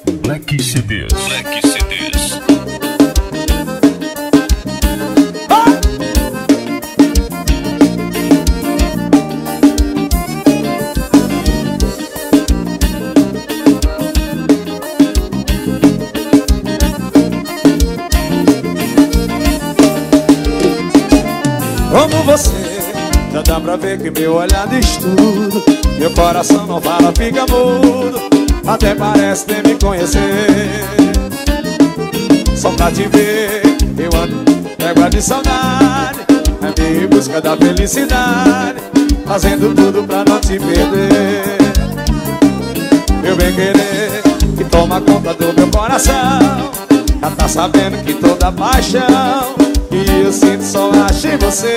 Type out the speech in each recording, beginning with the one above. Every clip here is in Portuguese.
Black CDs. Black CDs. Como você, já dá pra ver que meu olhar diz tudo. Meu coração não fala, fica mudo. Até parece nem me conhecer. Só pra te ver, eu ando égua de saudade, é minha em busca da felicidade, fazendo tudo pra não te perder. Meu bem querer, que toma conta do meu coração, já tá sabendo que toda paixão que eu sinto só acho em você.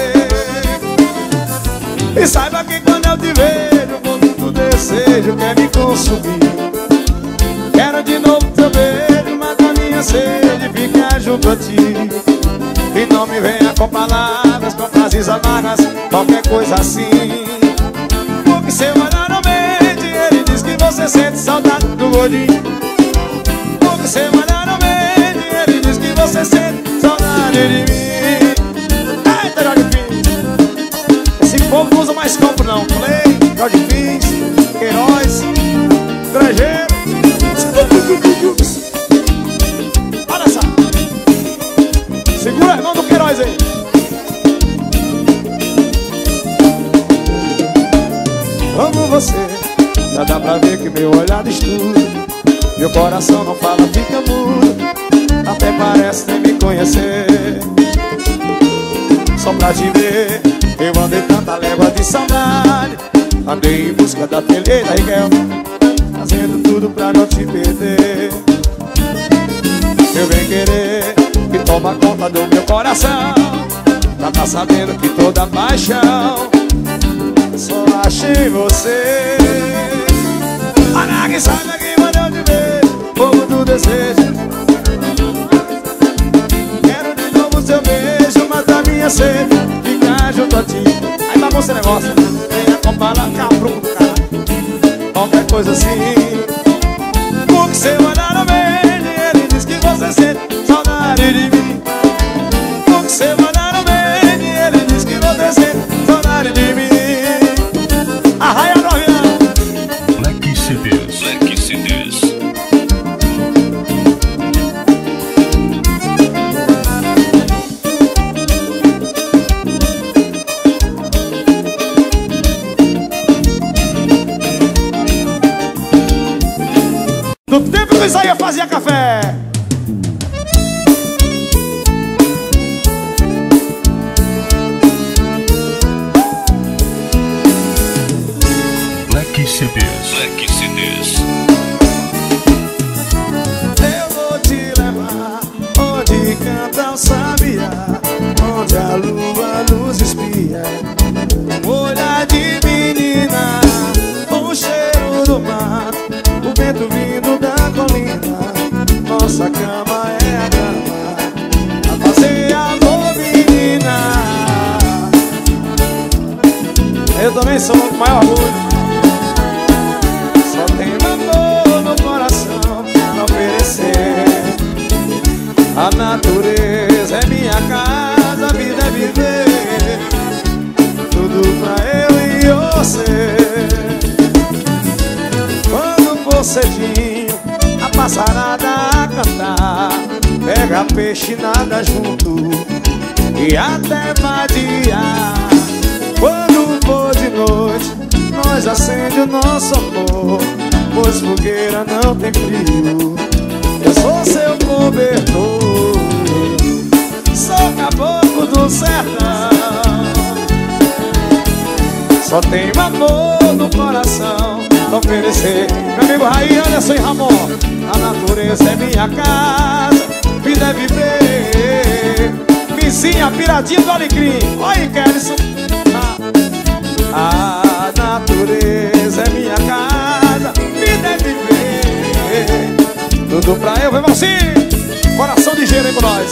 E saiba que quando eu te vejo, o mundo do desejo quer me consumir. Quero de novo teu beijo, mata minha sede, ficar junto a ti. E não me venha com palavras, com frases amargas, qualquer coisa assim. Porque seu olhar não mente, ele diz que você sente saudade do gordinho. Porque seu olhar não mente, ele diz que você sente saudade de mim. Eita, Jorge Fins, esse povo não usa mais copo não. Play, Jorge Fins, Queiroz, Grangeiro. Olha só, segura o irmão do Queiroz aí. Amo você, já dá pra ver que meu olhar diz tudo. Meu coração não fala, fica mudo. Até parece nem me conhecer. Só pra te ver, eu andei tanta légua de saudade, andei em busca da peleira, Miguel, fazendo tudo pra não te perder. Meu bem querer, que toma conta do meu coração, já tá sabendo que toda paixão só acho em você. Olha que sai daqui, quando eu te vejo, fogo do desejo. Quero de novo seu beijo, matar minha sede, ficar junto a ti. Aí bagunça o negócio, venha com bala, cabrum do cara, qualquer coisa assim. Porque seu olhar não vende, ele diz que você sente saudade de mim. Porque seu olhar não vende, ele diz que você sente saudade de mim. Arraia no avião. Black CDs. Black CDs. No tempo que eu saía fazia café. Black CDs. Black CDs. Eu vou te levar onde canta o sabiá, onde a lua nos espia. Um olhar de menina, o cheiro do mar, o vento vindo da colina. Nossa cama é a cama, a fazer amor, menina. Eu também sou o maior orgulho. Só tenho amor no coração pra oferecer. A natureza é minha casa, a vida é viver, tudo pra eu e você. Quando for cedinho, a passarada a cantar, pega peixe, nada junto e até vadiar. Quando for de noite, nós acende o nosso amor, pois fogueira não tem frio. Eu sou seu cobertor, sou caboclo do sertão. Só tenho amor no coração pra oferecer. Meu amigo Raí, Anderson e Ramon. A natureza é minha casa, vida é viver. Vizinha, piradinha do Alecrim. Olha aí, Kellyson. A natureza é minha casa, vida é viver, tudo pra eu, vamos assim. Coração de gelo aí com nós.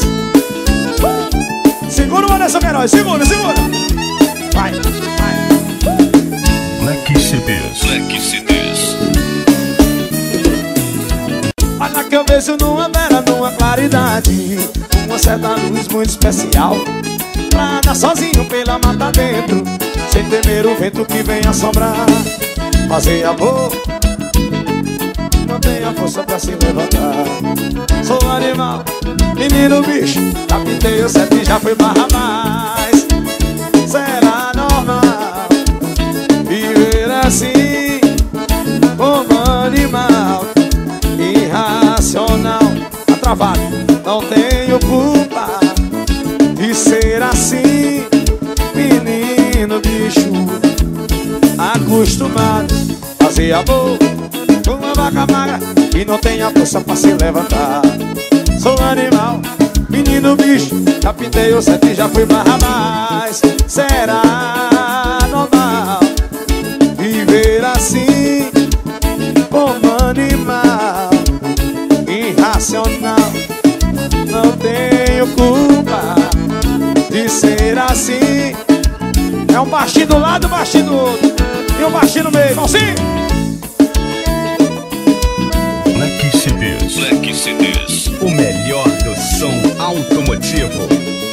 Segura o Anderson Queiroz, segura, segura. Vai, vai. Black CDs. Black CDs. que eu vejo numa vera, numa claridade, uma certa luz muito especial, pra andar sozinho pela mata dentro, sem temer o vento que vem assombrar. Fazer amor, não tenho a força pra se levantar. Sou animal, menino bicho, já pintei o sete e já fui barra mais. Será normal viver assim, como animal irracional? Tá travado, não tenho culpa de ser assim, menino bicho, acostumado a fazer amor com uma vaca magra e não tem a força pra se levantar. Sou animal, menino bicho, já pintei o sete e já fui barra mais. Será normal viver assim, como animal irracional? Não tenho culpa de ser assim. É um baixinho do lado, um baixinho do outro e um baixinho no meio. Vamos sim? Black CDs. Black CDs. O melhor do som automotivo.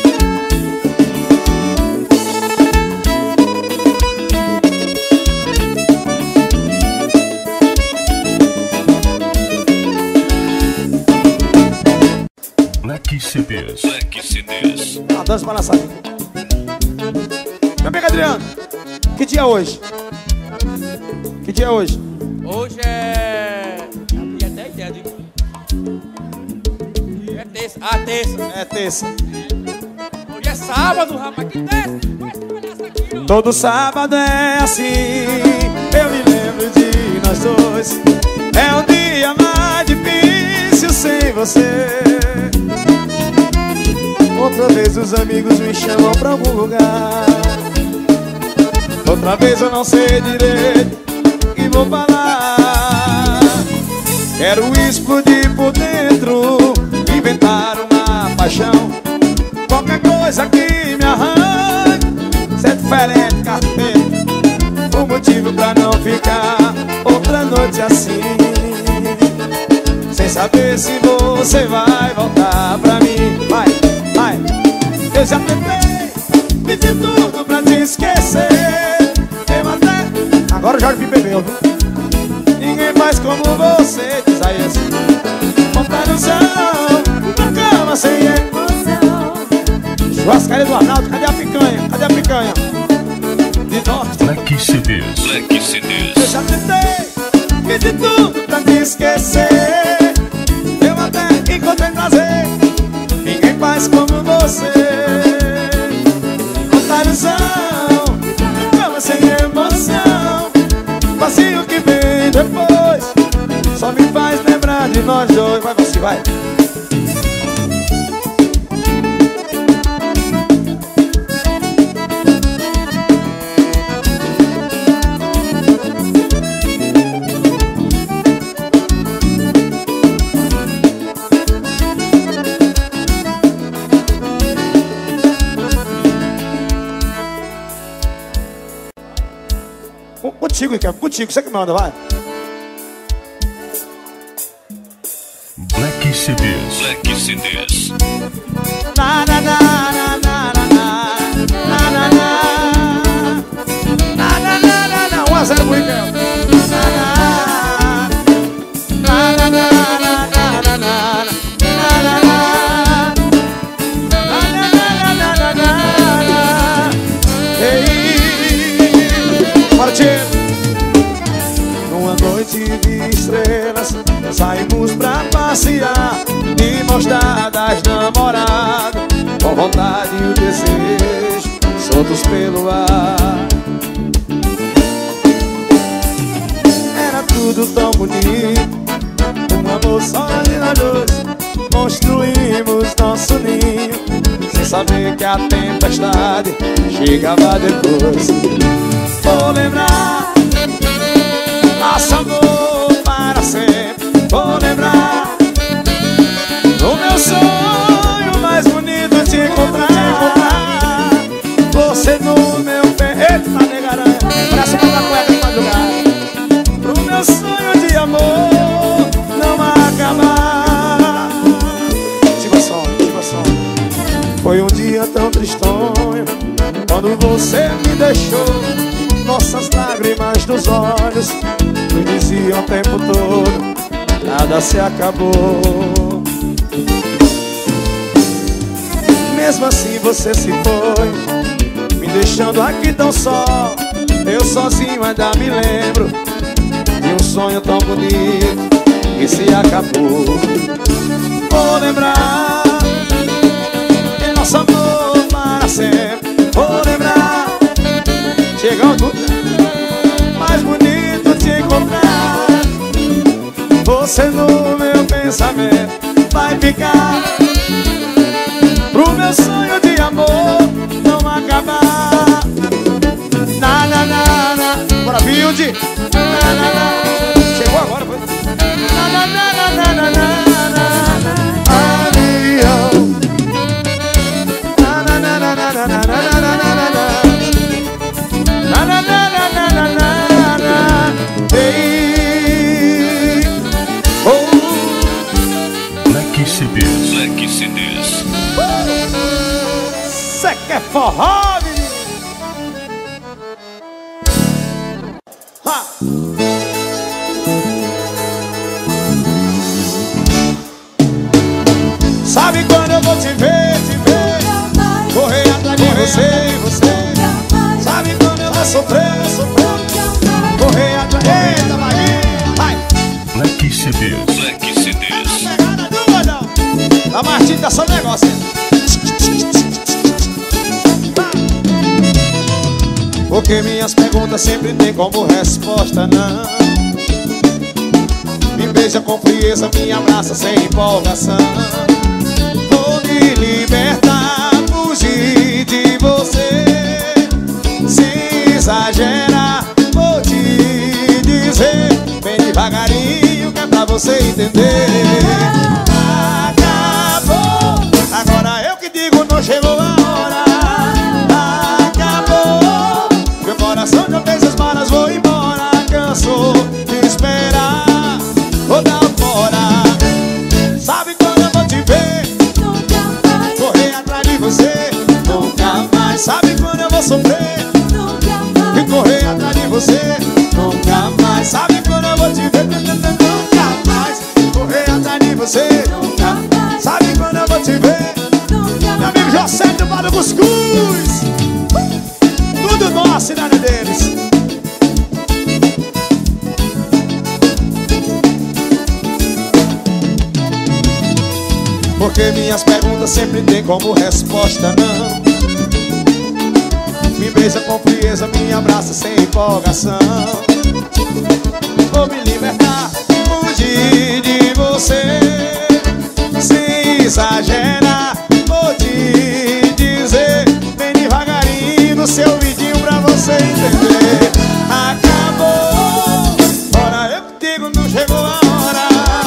Black CDs. Black CDs. Ah, dança balançada. Meu amigo Adriano, que dia é hoje? Que dia é hoje? Hoje é... Dia 10 dias, digo. É terça. Ah, terça. É terça. Hoje é sábado, rapaz. Que terça? Vai trabalhar essa aqui, ó. Todo sábado é assim, eu me lembro de nós dois. É um dia mais difícil sem você. Outra vez os amigos me chamam pra algum lugar. Outra vez eu não sei direito o que vou falar. Quero explodir por dentro, inventar uma paixão, qualquer coisa que me arranque, ser diferente, carteiro, o motivo pra não ficar outra noite assim, sem saber se você vai voltar pra mim. Vai, vai. Eu já tentei, pedi tudo pra te esquecer. Eu até... Agora o Jorge bebeu, viu? Ninguém faz como você, diz aí assim. Montar no chão, na cama sem emoção. Churrascaria do Arnaldo, cadê a picanha? Cadê a picanha? De norte. Black CDs. Black CDs. Eu já tentei, pedi tudo pra te esquecer. Eu até encontrei prazer, ninguém faz como você. Montar no chão, na cama sem emoção. Vazio que vem depois só me faz lembrar de nós dois. Vai, você vai. Contigo, Ricardo, contigo, você que manda, vai. Black CDs. Black CDs. Na na na na na na na na na na na na 1 a 0 pro Ricardo. Na na na na na na na na. Ei, bora, tio. Numa noite de estrelas saímos pra passear e mostrar das namoradas, com vontade e o desejo soltos pelo ar. Era tudo tão bonito, um amor só de nós dois. Construímos nosso ninho sem saber que a tempestade chegava depois. Vou lembrar nosso amor para sempre. Vou lembrar do meu sonho mais bonito, te encontrar. Você no meu peito, tá negaranha, pra cima da cueca de madrugada. Pro meu sonho de amor não acabar. quando você me deixou, nossas lágrimas dos olhos me diziam o tempo todo: nada se acabou. Mesmo assim você se foi, me deixando aqui tão só. Eu sozinho ainda me lembro de um sonho tão bonito que se acabou. Vou lembrar de nosso amor para sempre. Vou lembrar, chegou tudo mais bonito te encontrar. Você no meu pensamento vai ficar, pro meu sonho de amor não acabar. Na na na na, bora Vilde. Na na na, chegou agora, foi. Na na na na na na na, avião. Na na na na na na na na na na na, na na na na na na. Ei, oh. Black CDs. Black CDs. Cê quer forró, menino? Ha! Sabe quando eu vou te ver, correr atrás de você. Sabe quando eu vou sofrer, correr atrás. Eita, Maria, vai! Black CDs. Black CDs. Tá pegada do gordão. A Martim tá só negócio. Porque minhas perguntas sempre tem como resposta não. Me beija com frieza, me abraça sem empolgação. Vou me libertar, fugir de você, sem exagerar. Vou te dizer bem devagarinho, que é pra você entender. Acabou, agora eu que digo, não chegou a hora. Acabou, meu coração já fez as malas, vou embora. Cansou de esperar, vou dar fora. Sabe quando eu vou te ver, correr atrás de você, nunca mais. Sabe quando eu vou sofrer, e correr atrás de você, nunca mais. Sabe quando eu vou te ver, nunca mais. Correr atrás de você, nunca mais. Sabe quando eu vou te ver, meu amigo José do Bar do Cuscuz. Tudo nosso, cidade deles. Porque minhas perguntas sempre tem como resposta não. Me beija com frieza, me abraça sem empolgação. Vou me libertar, fugir de você, sem exagerar. Vou te dizer bem devagarinho no seu vidinho pra você entender. Acabou, ora eu que digo, não chegou a hora.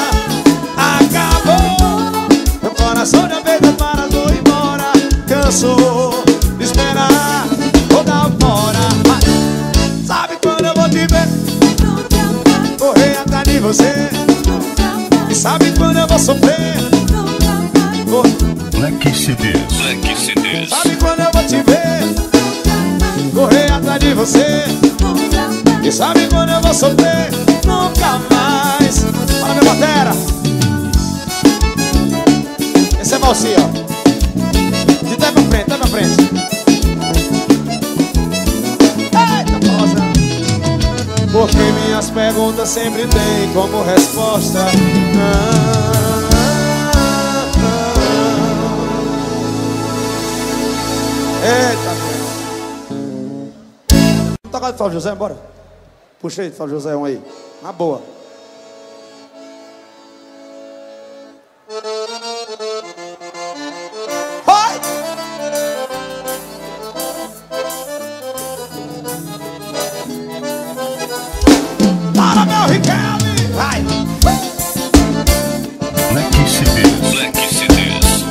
Acabou, meu coração já fez as malas, vou embora. Cansou de esperar, vou dar fora. Sabe quando eu vou te ver, correr atrás de você. E sabe quando eu vou sofrer, Black CDs. Black CDs. sabe quando eu vou te ver, correr atrás de você. E sabe quando eu vou sofrer, nunca mais. Fala, minha batera. Esse é Valci, ó. De trás pra frente, trás pra frente. Eita, pausa. Porque minhas perguntas sempre têm como resposta eita, toca de Flávio José, bora. Puxa aí de Flávio José um aí, na boa. Vai! Para, meu Ricardo! Vai! Black CDs. Black CDs.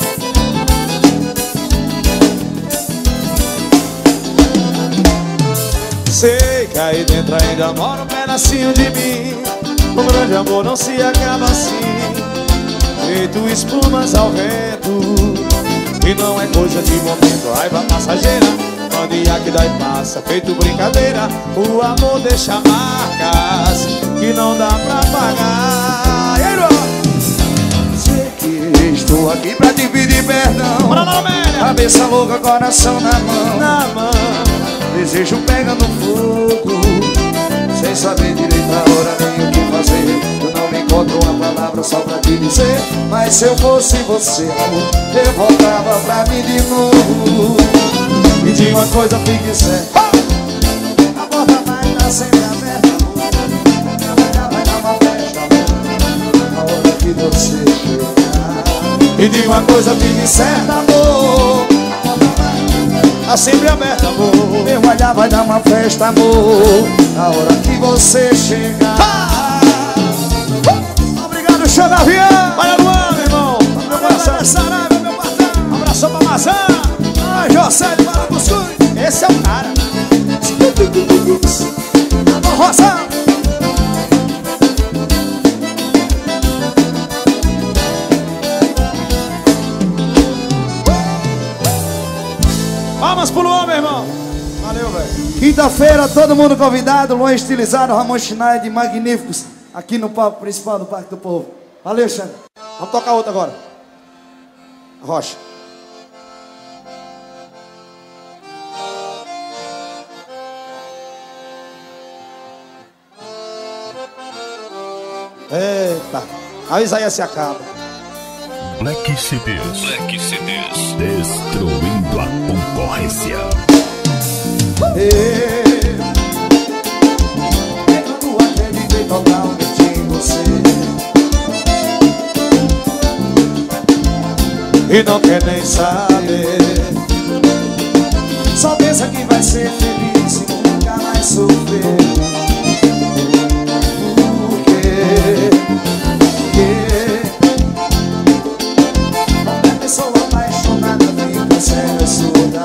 Sei que aí dentro ainda mora um pedacinho de mim. O grande amor não se acaba assim, feito espumas ao vento. E não é coisa de momento, raiva passageira. o dia que dói passa, feito brincadeira. O amor deixa marcas que não dá pra pagar. E aí, sei que estou aqui pra te pedir perdão. Bora lá, Amélia. Cabeça louca, coração na mão. Desejo pega no fogo, sem saber direito a hora nem o que fazer. Eu não me encontro uma palavra só pra te dizer, mas se eu fosse você, amor, eu voltava pra mim de novo. Me diga uma coisa, fique sério, a porta vai estar sempre aberta, amor. Vai dar uma festa, amor, na hora que você chegar. Me diga uma coisa, fique certa, amor, tá sempre aberta, amor. Meu olhar vai dar uma festa, amor, na hora que você chegar. Obrigado, Xanavian. Olha Luan, meu irmão. Meu parceiro Saraiva, meu patrão. Abração pra Maçã. Ai, José de Barabuscuri. Esse é o cara. Alô, Rosa. Palmas pro Luan, meu irmão. Valeu, velho. Quinta-feira, todo mundo convidado. Luan estilizado, Ramon Schneider, magníficos, aqui no palco principal do Parque do Povo. Valeu, Xana. Vamos tocar outra agora. Rocha. Eita, a Isaías se acaba. Black CDs. Black CDs. Destruindo a concorrência. Eu não acreditei totalmente em você e não quer nem saber. Só pensa que vai ser feliz e nunca mais sofrer. Qualquer pessoa apaixonada fica cega e surda,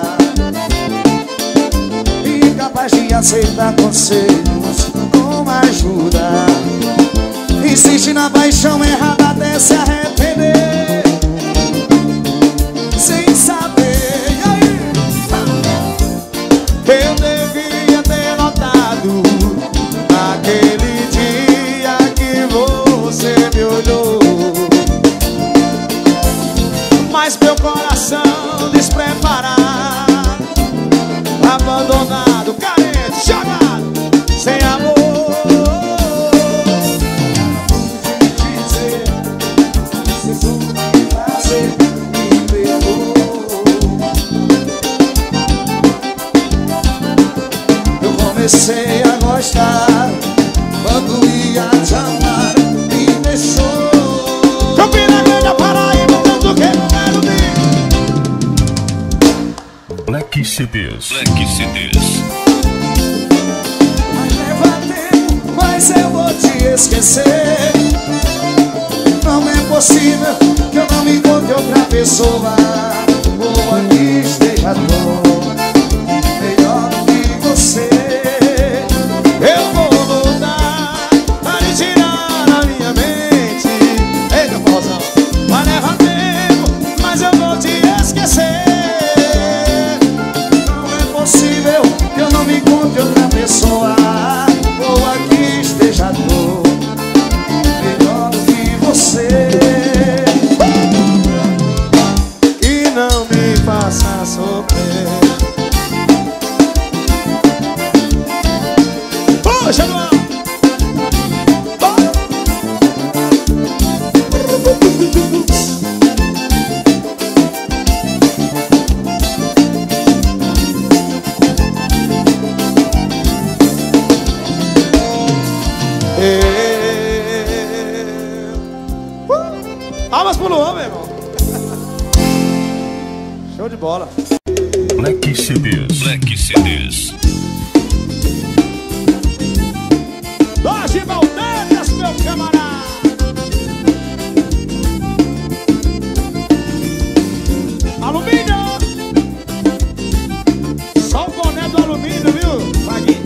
incapaz de aceitar conselhos como ajuda. Insiste na paixão errada até se arrepender, sem saber. E aí? Eu devia ter notado naquele dia que você me olhou, mas meu coração despreparado, abandonado, carente, jogado, sem amor. Dizer, se tudo que fazer me pegou. Eu comecei a gostar quando ia te amar e deixou. Campina Grande, Paraíba, tanto que não era o Black CDs. Black CDs. Mas leva tempo, mas eu vou te esquecer. Não é possível que eu não me encontre outra pessoa, ou aqui esteja dor melhor do que você. Eu vou voltar a lhe tirar na minha mente. Eita, porrozão. Vai levar tempo, mas eu vou te esquecer. Não é possível que eu não me encontre outra pessoa, ou aqui esteja dor melhor do que você. E não me faça sofrer. Puxa, Luan. Palmas pro Luan, meu irmão. Show de bola. Black CDs. Black CDs. Doge Valdélias, meu camarada. Alumínio. Só o boné do alumínio, viu? Paguei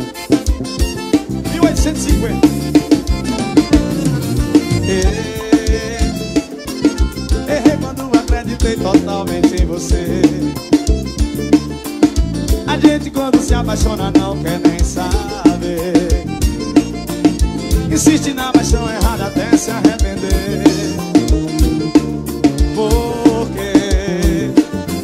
1850. Errei quando acreditei totalmente em você. A gente apaixona, não quer nem saber. Insiste na paixão errada até se arrepender. Porque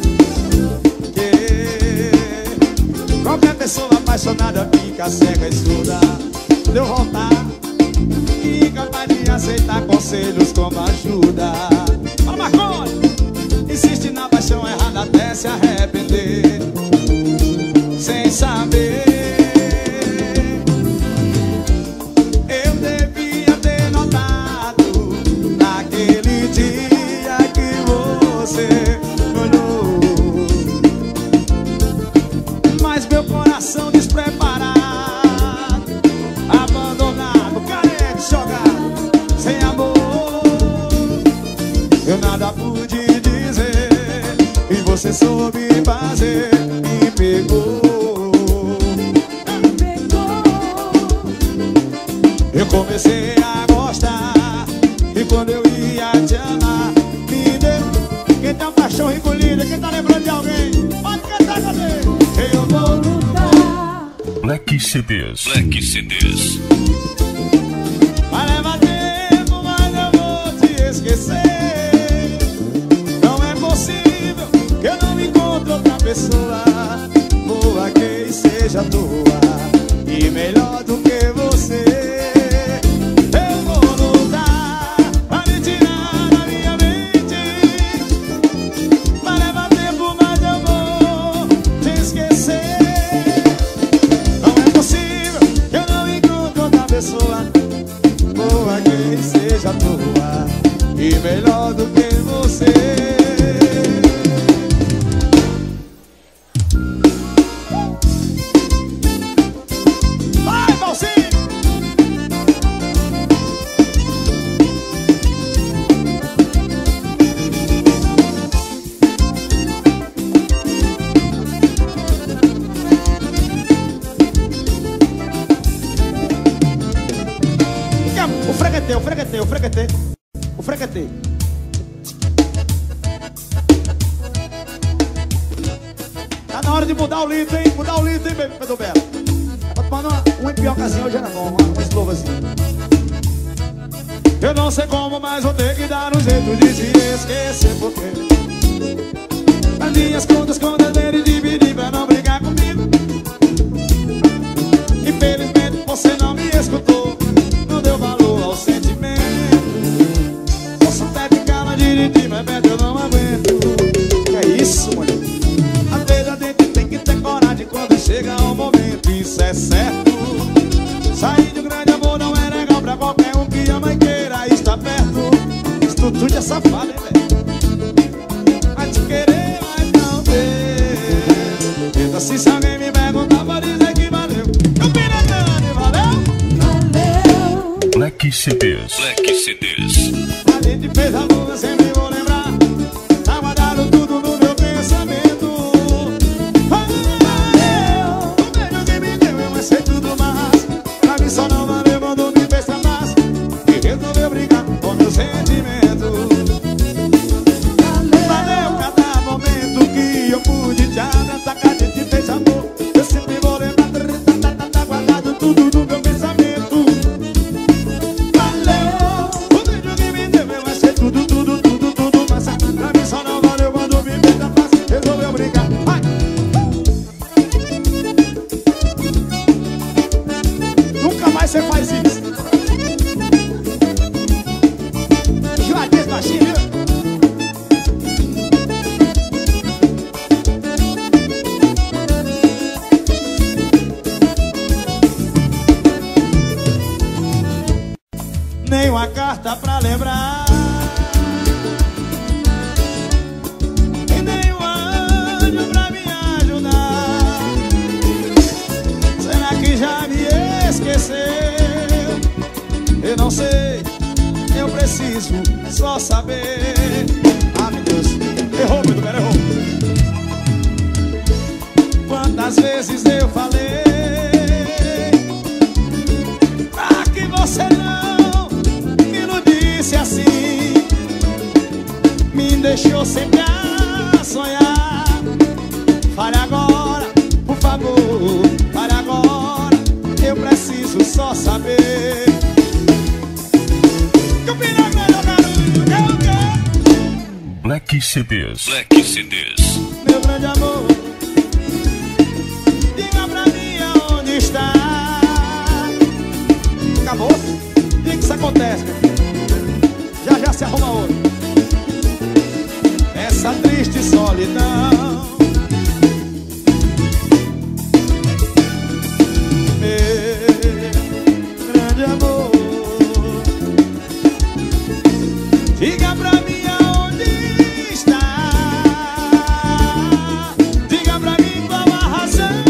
qualquer pessoa apaixonada fica cega e surda. Deu voltar, incapaz de aceitar conselhos como ajuda. Fala, Marconi! Insiste na paixão errada até se arrepender. Sem saber, eu devia ter notado naquele dia que você olhou. Mas meu coração despreparado, abandonado, carente, jogado, sem amor, eu nada pude dizer e você soube fazer. Me pegou, eu comecei a gostar. E quando eu ia te amar, me deu. Quem tem uma paixão recolhida, quem tá lembrando de alguém, pode cantar, cadê? Eu vou lutar. Black CDs. Black CDs. Vai levar tempo, mas eu vou te esquecer. Não é possível que eu não encontre outra pessoa boa que seja tua e melhor do que você. Eu vou lutar pra me tirar da minha mente. Vai levar tempo, mas eu vou te esquecer. Não é possível que eu não encontre outra pessoa boa que seja tua e melhor do que você. O freguetê. Tá na hora de mudar o litro, hein? Mudar o litro, hein, Pedro Belo? Pode mandar uma empiocazinha hoje era bom, uma eslovazinha. Eu não sei como, mas vou ter que dar um jeito de te esquecer, porque as minhas contas com dever de dividir pra não brigar comigo. Infelizmente você não me escutou, não deu valor ao sentimento. Posso até ficar na dirigir, mas perto eu não aguento. Que é isso, mulher? Às vezes a gente tem que ter coragem quando chega o momento, isso é certo. Sair de um grande amor não é legal pra qualquer um que ama e queira estar perto. Isso tudo é safado, hein, velho? Vai te querer, mas não ter. Então assim, se alguém me perguntar, pode dizer que valeu. Eu vim na grande, valeu? Black CDs. Black CDs. A gente fez a lua, sempre vou lembrar. Tá guardado tudo no meu pensamento. Valeu, o beijo que me deu, eu achei tudo mais. Pra mim só não valeu quando me fez mais e resolveu brigar com meu sentimento. Valeu cada momento que eu pude te abraçar, que a gente fez amor. Eu sempre vou lembrar. Tá guardado tudo no meu pensamento. Valeu, o beijo que me deu, eu achei tudo mais. Pra mim só não valeu quando me fez mais e resolveu brigar. Vai! Nunca mais você faz isso. Juarez baixinho, viu? Nem uma carta pra lembrar, e nem um anjo pra me ajudar. Será que já me esqueceu? Eu não sei, eu preciso só saber. Ah, meu Deus, errou, Pedro Belo, errou. Quantas vezes eu falei pra que você não me iludisse assim, me deixou sempre a sonhar. Fale agora, por favor, só saber que o final melhor barulho que eu quero. Black CDs. Black CDs. Meu grande amor, diga pra mim aonde está. Acabou? O que isso acontece? Já já se arruma outro. Essa triste solidão, meu grande amor, diga pra mim aonde está. Diga pra mim qual a razão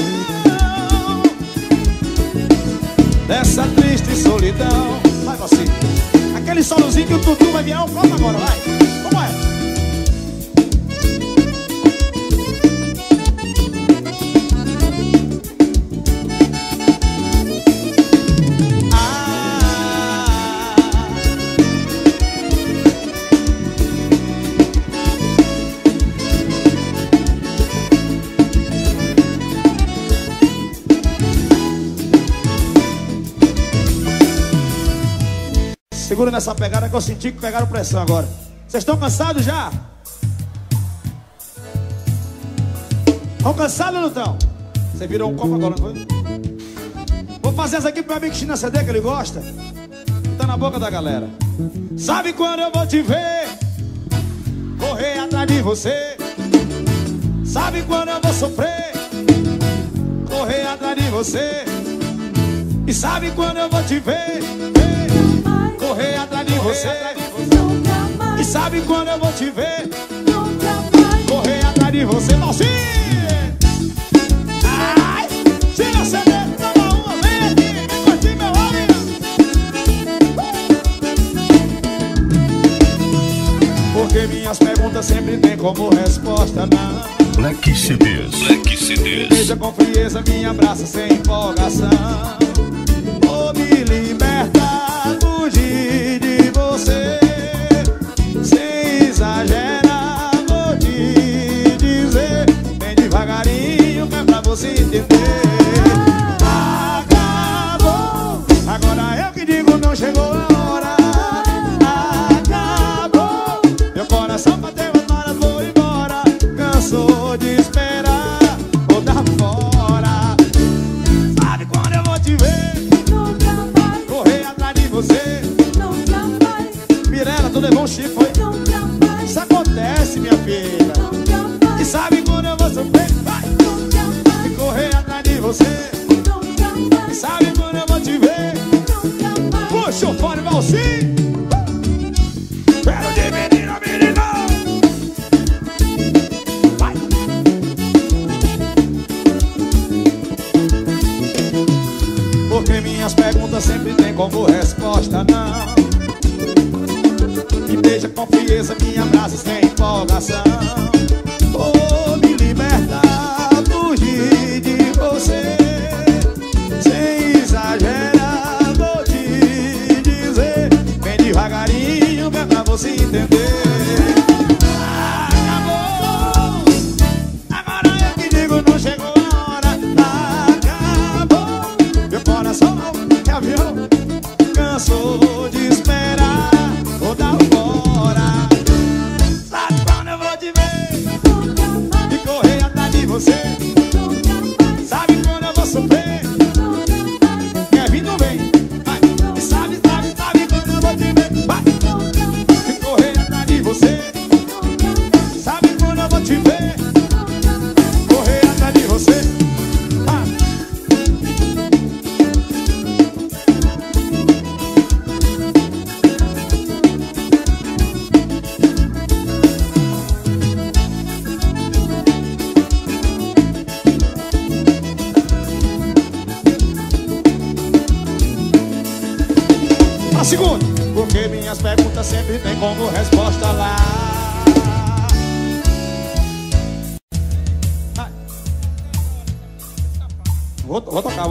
dessa triste solidão. Vai você, aquele solozinho que o Tutu vai virar o copo agora, vai. Como é? Segura nessa pegada que eu senti que pegaram pressão agora. Vocês estão cansados já? Estão cansados ou não estão? Você virou um copo agora, não foi? Vou fazer essa aqui pro meu amigo China CD, que ele gosta. Que tá na boca da galera. Sabe quando eu vou te ver correr atrás de você? Sabe quando eu vou sofrer correr atrás de você? E sabe quando eu vou te ver correr atrás de você? E sabe quando eu vou te ver correr atrás de você? Valsinha! Ai! Tira a CD, toma uma, vem aqui, vem curtir meu homem! Porque minhas perguntas sempre tem como resposta não. Black CDs. Black CDs. Veja com frieza, me abraça sem empolgação. Vou me libertar, fugir de você, sem exagerar, vou te dizer bem devagarinho, que é pra você entender. Acabou, agora eu que digo, não chegou a hora. Acabou, meu coração bateu as malas, vou embora. Cansou de esperar, vou dar fora. Sabe quando eu vou te ver correr atrás de você? Mirella, tu levou um chifre, foi? Isso acontece, minha filha. E sabe quando eu vou sofrer? Vai! E correr atrás de você. E sabe quando eu vou te ver? Puxa o fone, Valsinha. Quero de menina, menina. Vai! Porque minhas perguntas sempre tem como resposta não. Me beija com frieza, me abraça sem empolgação. Vou me libertar, fugir de você, sem exagerar, vou te dizer bem devagarinho, que é pra você entender. Acabou, agora eu que digo, não chegou a hora. Acabou, meu coração é avião, cansou de esperar, vou dar fora. Sabe quando eu vou te ver e correr atrás de você? Sabe quando eu vou sofrer? Quer vir, não vem? Vai. E sabe quando eu vou te ver? Vai. E correr atrás de você. Sabe quando eu vou te ver correr atrás de você? A segunda, porque minhas perguntas sempre tem como resposta lá. Vai. Vou tocar.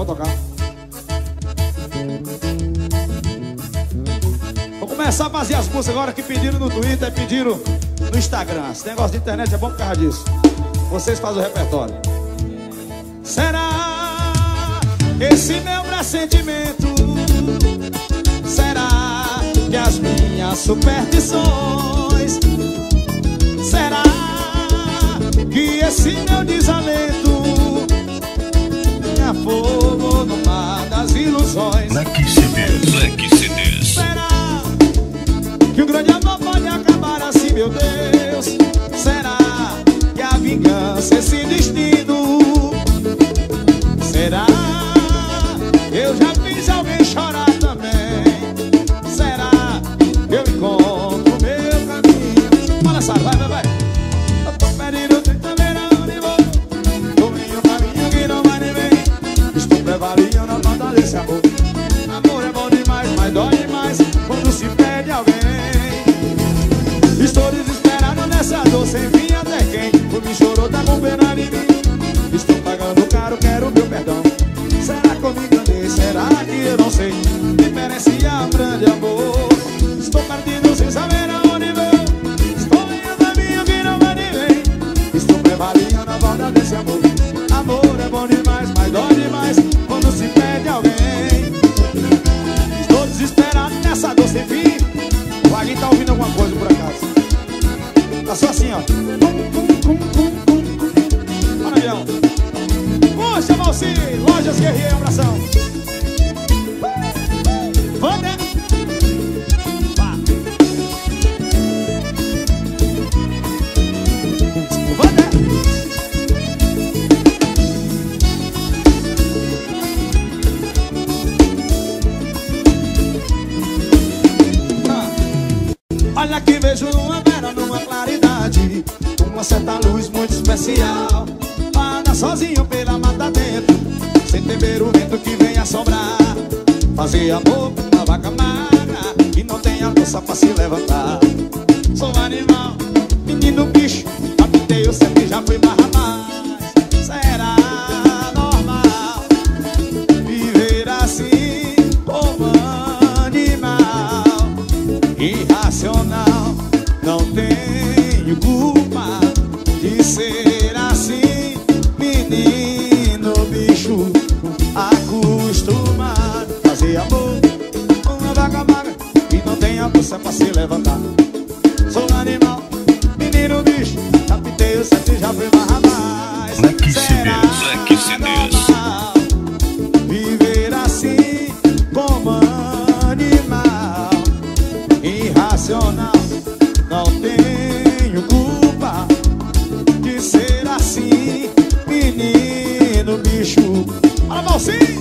Vou começar a fazer as músicas agora que pediram no Twitter, pediram no Instagram. Esse negócio de internet é bom por causa disso. Vocês fazem o repertório. Será esse meu pressentimento? Será que as minhas superstições? Será que esse meu desalento me afogou no mar das ilusões? Leque CDs, Leque CDs. Será que o grande amor pode acabar assim, meu Deus? Será que a vingança é esse destino? Será que eu já fiz alguém chorar também? Será que eu encontro o meu caminho? Olha só, vai, vai, vai. Eu tô perdendo sem saber aonde vou. Tô em um caminho que não vai nem vem. Estou prevalendo a nota desse amor. Amor é bom demais, mas dói demais quando se perde alguém. Estou desesperado nessa dor sem fim até quem por me chorou tá com pena de mim. Estou pagando caro, quero meu perdão. Será que eu me enganei? Será que eu não sei diferenciar um grande amor? Estou partindo sem saber aonde vou. Estou em um caminho que não vai nem vem. Estou prevalendo a volta desse amor. Amor é bom demais, mas dói demais quando se perde alguém. Estou desesperado nessa dor sem fim. O Vaguinho tá ouvindo alguma coisa por acaso? Tá só assim, ó. Olha, avião. Puxa, Valci, Lojas Guerreiro, abração. Vamos, né? Vá. Vamos, né? Olha que vejo uma vera numa claridade, uma certa luz muito especial. Anda sozinho pela mata dentro, sem temer o vento que vem assombrar. Fazer amor com uma vaca magra que não tem a força pra se levantar. Sou animal, menino bicho, apitei o certo e já fui barra mais. Será normal viver assim como animal irracional? Não tenho culpa de ser assim, menino bicho acostumado. Fazer amor com uma vaca magra que não tem a força pra se levantar. Sou animal, menino bicho, captei o certo e já fui barra mais. Leque CDs, Leque CDs. Normal viver assim como animal irracional? Não tenho culpa de ser assim, menino bicho. Olha, Valci!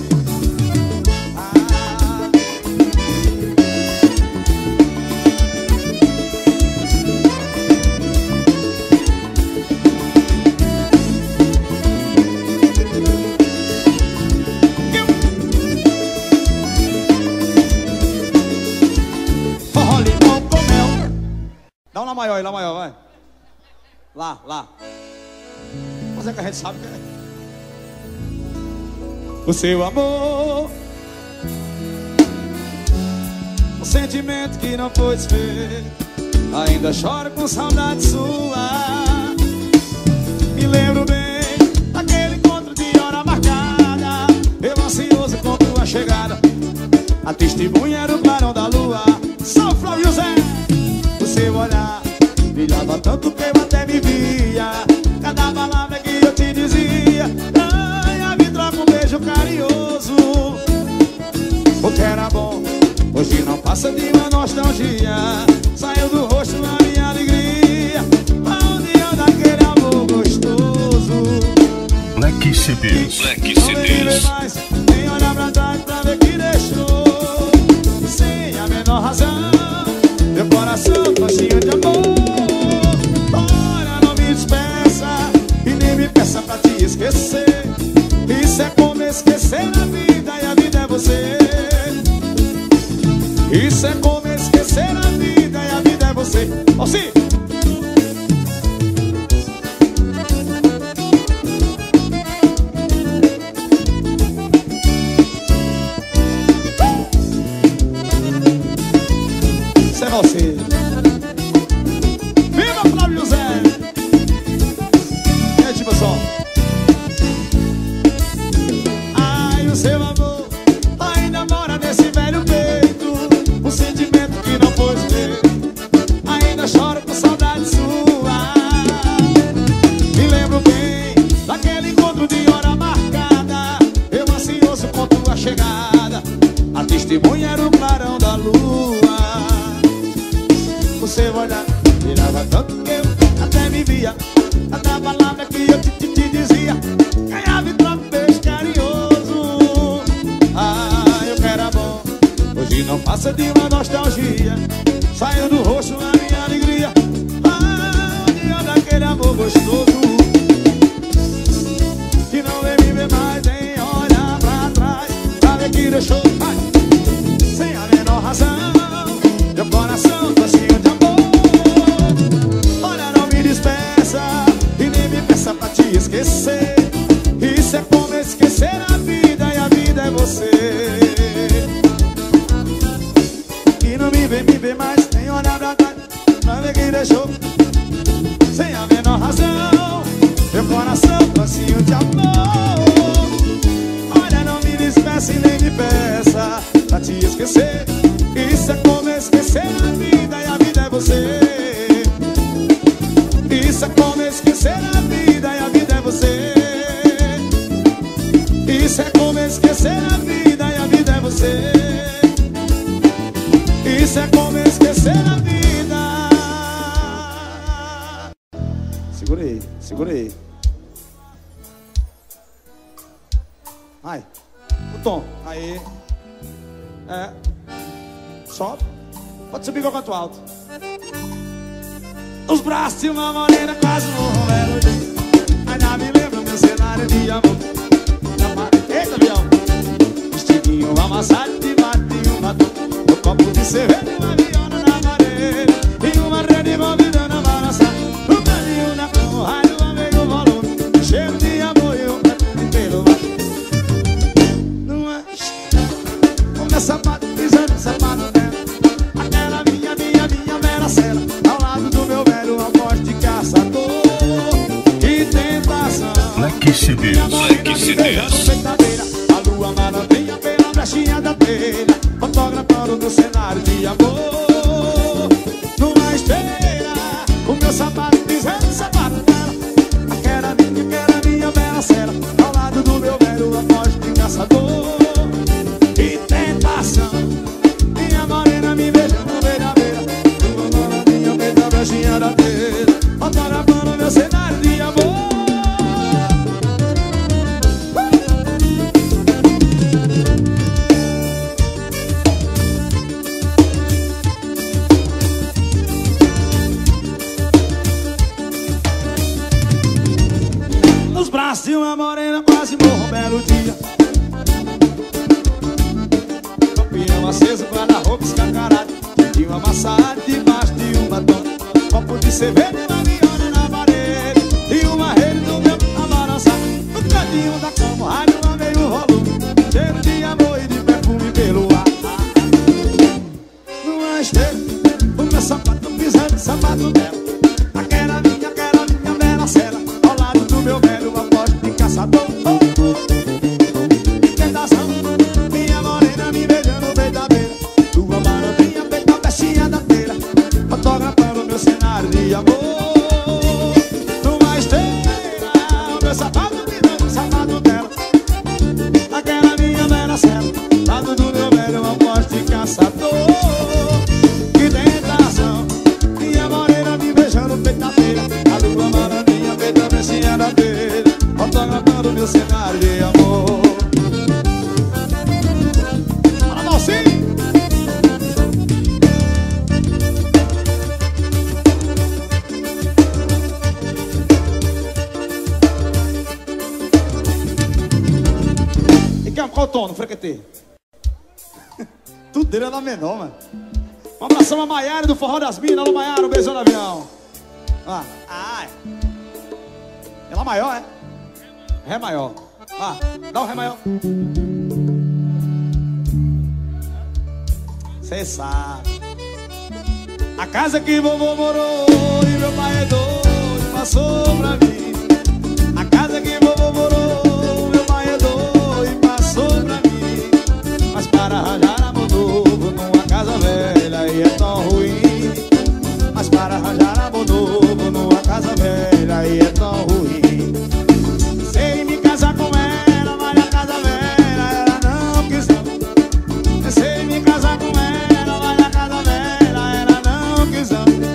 Forró limão com mel. Dá um lá maior, vai. Lá. Mas é que a gente sabe que é. O seu amor, o sentimento que não foi desfeito, ainda choro com saudade sua. Me lembro bem daquele encontro de hora marcada, eu ansioso com tua chegada. A testemunha era o clarão da lua. São Flávio Zé, o seu olhar brilhava tanto que eu até me via. Cada palavra que eu te dizia, ai, me troca um beijo carinhoso. O que era bom, hoje não passa de uma nostalgia. Saiu do rosto a minha alegria. Onde anda aquele amor gostoso? Leque CDs, Leque CDs. Nem olhar pra trás pra ver que deixou. Sem a menor razão, meu coração tá cheio de amor. Ora, não me despeça e nem me peça pra te esquecer. Isso é como esquecer a vida e a vida é você. Isso é como esquecer a vida e a vida é você. Ó, sim! Isso é você. Viva Flávio José! E aí, tipo só. Ai, o seu amor você olhar. Virava tanto que eu até me via cada palavra que eu te dizia. Ganhava e troca um beijo carinhoso. Ah, eu que era bom. Hoje não passa de uma nostalgia. Saiu do rosto a minha alegria. Ah, o dia daquele amor gostoso que não vem me ver mais, nem olhar pra trás pra ver que deixou, ai, sem a menor razão. Meu coração vazio de amor. Olha, não me despeça e nem me peça pra te esquecer. Isso é como esquecer a vida, e a vida é você. Que não me vê mais, nem olhar pra trás pra ver quem deixou, sem a menor razão. Meu coração vazio de amor. Olha, não me despeça e nem me peça pra te esquecer. Isso é como esquecer a vida, e a vida é você. Isso é como esquecer a vida, e a vida é você. Isso é como esquecer a vida, e a vida é você. Isso é como esquecer a vida. Segurei, segurei. Ai, o tom, aí. É. Sobe. Pode subir que eu canto alto. Os braços de uma morena quase morram, belo dia. Ainda me lembra meu cenário de amor. Eita, avião. Vestidinho amassado de bate e um batom. No copo de cerveja, uma viola na parede e uma rede convidando a balançar. Um caminho na cama, rádio, amigo, volume. Cheiro de amor e um pelo mar. Numa... O meu sapato pisando no sapato dela. Aquela minha bela cela. Ao lado do meu velho amor de caçador. Que tentação. Black CDs. Black CDs. A lua maravilha pela brechinha da telha, fotografando meu cenário de amor. Numa esteira, o meu sapato pisando no sapato dela. Aquela minha bela cela. Ao lado do meu velho amor de caçador. Que tentação. Minha morena me beijando beira-beira. Uma moradinha feita a brechinha da telha, fotografando meu cenário de amor. Nos braços de uma morena quase morro um belo dia. Lampião aceso, guarda-roupa escancarado, dedinho amassado debaixo de um batom. Copo de cerveja, uma viola na parede e uma rede no meu a balançar. No cantinho da cama, rádio a meio volume. Cheiro de amor e de perfume pelo ar. Numa esteira, o meu sapato pisando no sapato dela. Aquela minha bela cela. Ao lado do meu velho aposto de caçador. Que tentação. Minha morena me beijando beira-beira. Tua maravilha feita a brechinha da telha, fotografando meu cenário de amor. Numa esteira, o meu sapato pisando no sapato dela. Aquela minha bela cela. Ao lado do meu velho aposto de caçador. Que tentação. Minha morena me beijando beira-beira. A tua maravilha feita a brechinha da telha, fotografando meu cenário de amor. Fala, Malcinho! E qual o tom no frequetê? Tudo dele é da menor, mano. Um abração a Maiara do Forró das Minas. Alô, Maiara, um beijão no avião. Ah, ai. É lá maior, é? Ré maior. Ah, dá o Ré maior. Cê sabe. A casa que vovô morou e meu pai é doido, passou pra mim. A casa que vovô morou, meu pai é doido e passou pra mim. Mas para arranjar amor novo numa casa velha e é tão ruim. Mas para arranjar amor novo numa casa velha e é tão ruim. Pensei em me casar com ela, mas a casa velha ela não quis não. Pensei em me casar com ela, mas a casa velha ela não quis não.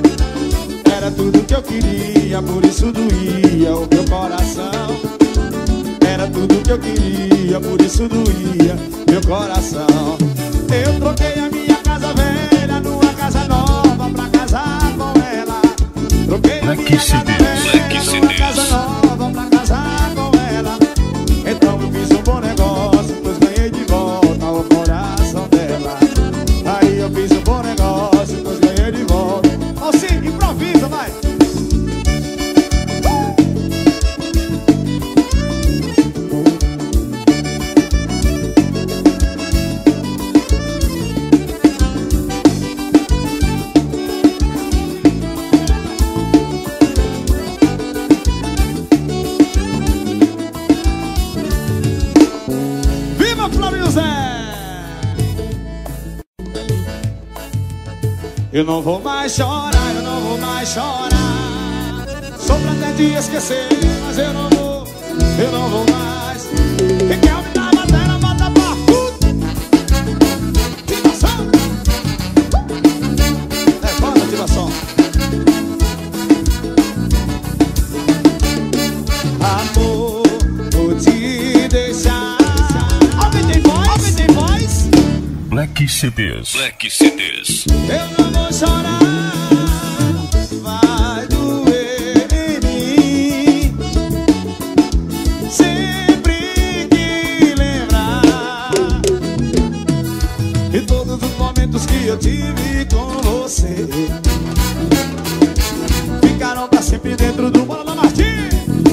que eu queria, por isso doía o meu coração. Era tudo que eu queria, por isso doía meu coração. Eu troquei a minha casa velha numa casa nova pra casar com ela. Troquei a minha casa velha numa casa nova pra casar com ela. Então eu fiz um bom negócio, pois ganhei de volta o coração dela. Aí eu fiz um bom negócio, pois ganhei de volta. Ó, sim, improvisa, vai! Eu não vou mais chorar, eu não vou mais chorar. Sopro até te esquecer, mas eu não vou mais. Quem quer me dar matéria, mata pra tudo. Ativação. É, bora, ativação. Amor, vou te deixar. Alguém tem voz? Alguém tem voz? Black CDs. Black CDs. Eu não vou chorar, vai doer em mim. Sempre que lembrar de todos os momentos que eu tive com você, ficaram pra sempre dentro do bolo da Martim.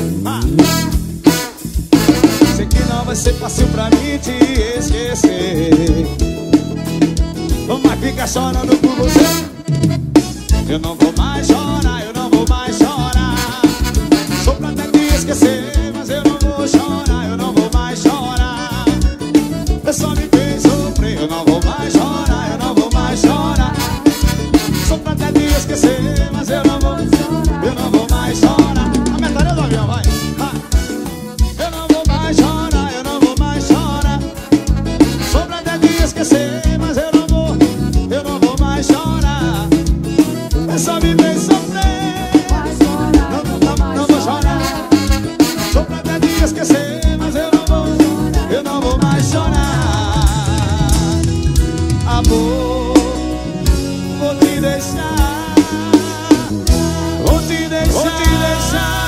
Sei que não vai ser fácil pra mim te esquecer, mas fica chorando por você. Eu não vou mais chorar, eu não vou mais chorar. Sou pra até te esquecer, mas eu não vou chorar, eu não vou mais chorar. Eu só me fez sofrer, eu não vou mais chorar, eu não vou mais chorar. Sou pra até te esquecer, mas eu não vou mais chorar. A metade do avião, vai. Eu não vou mais chorar, eu não vou mais chorar. Sou pra até te esquecer, mas eu não vou mais chorar. É só me ver sofrer. Não vou chorar. Sou pra até te esquecer, mas eu não vou mais chorar. Amor, vou te deixar. Vou te deixar. Vou te deixar.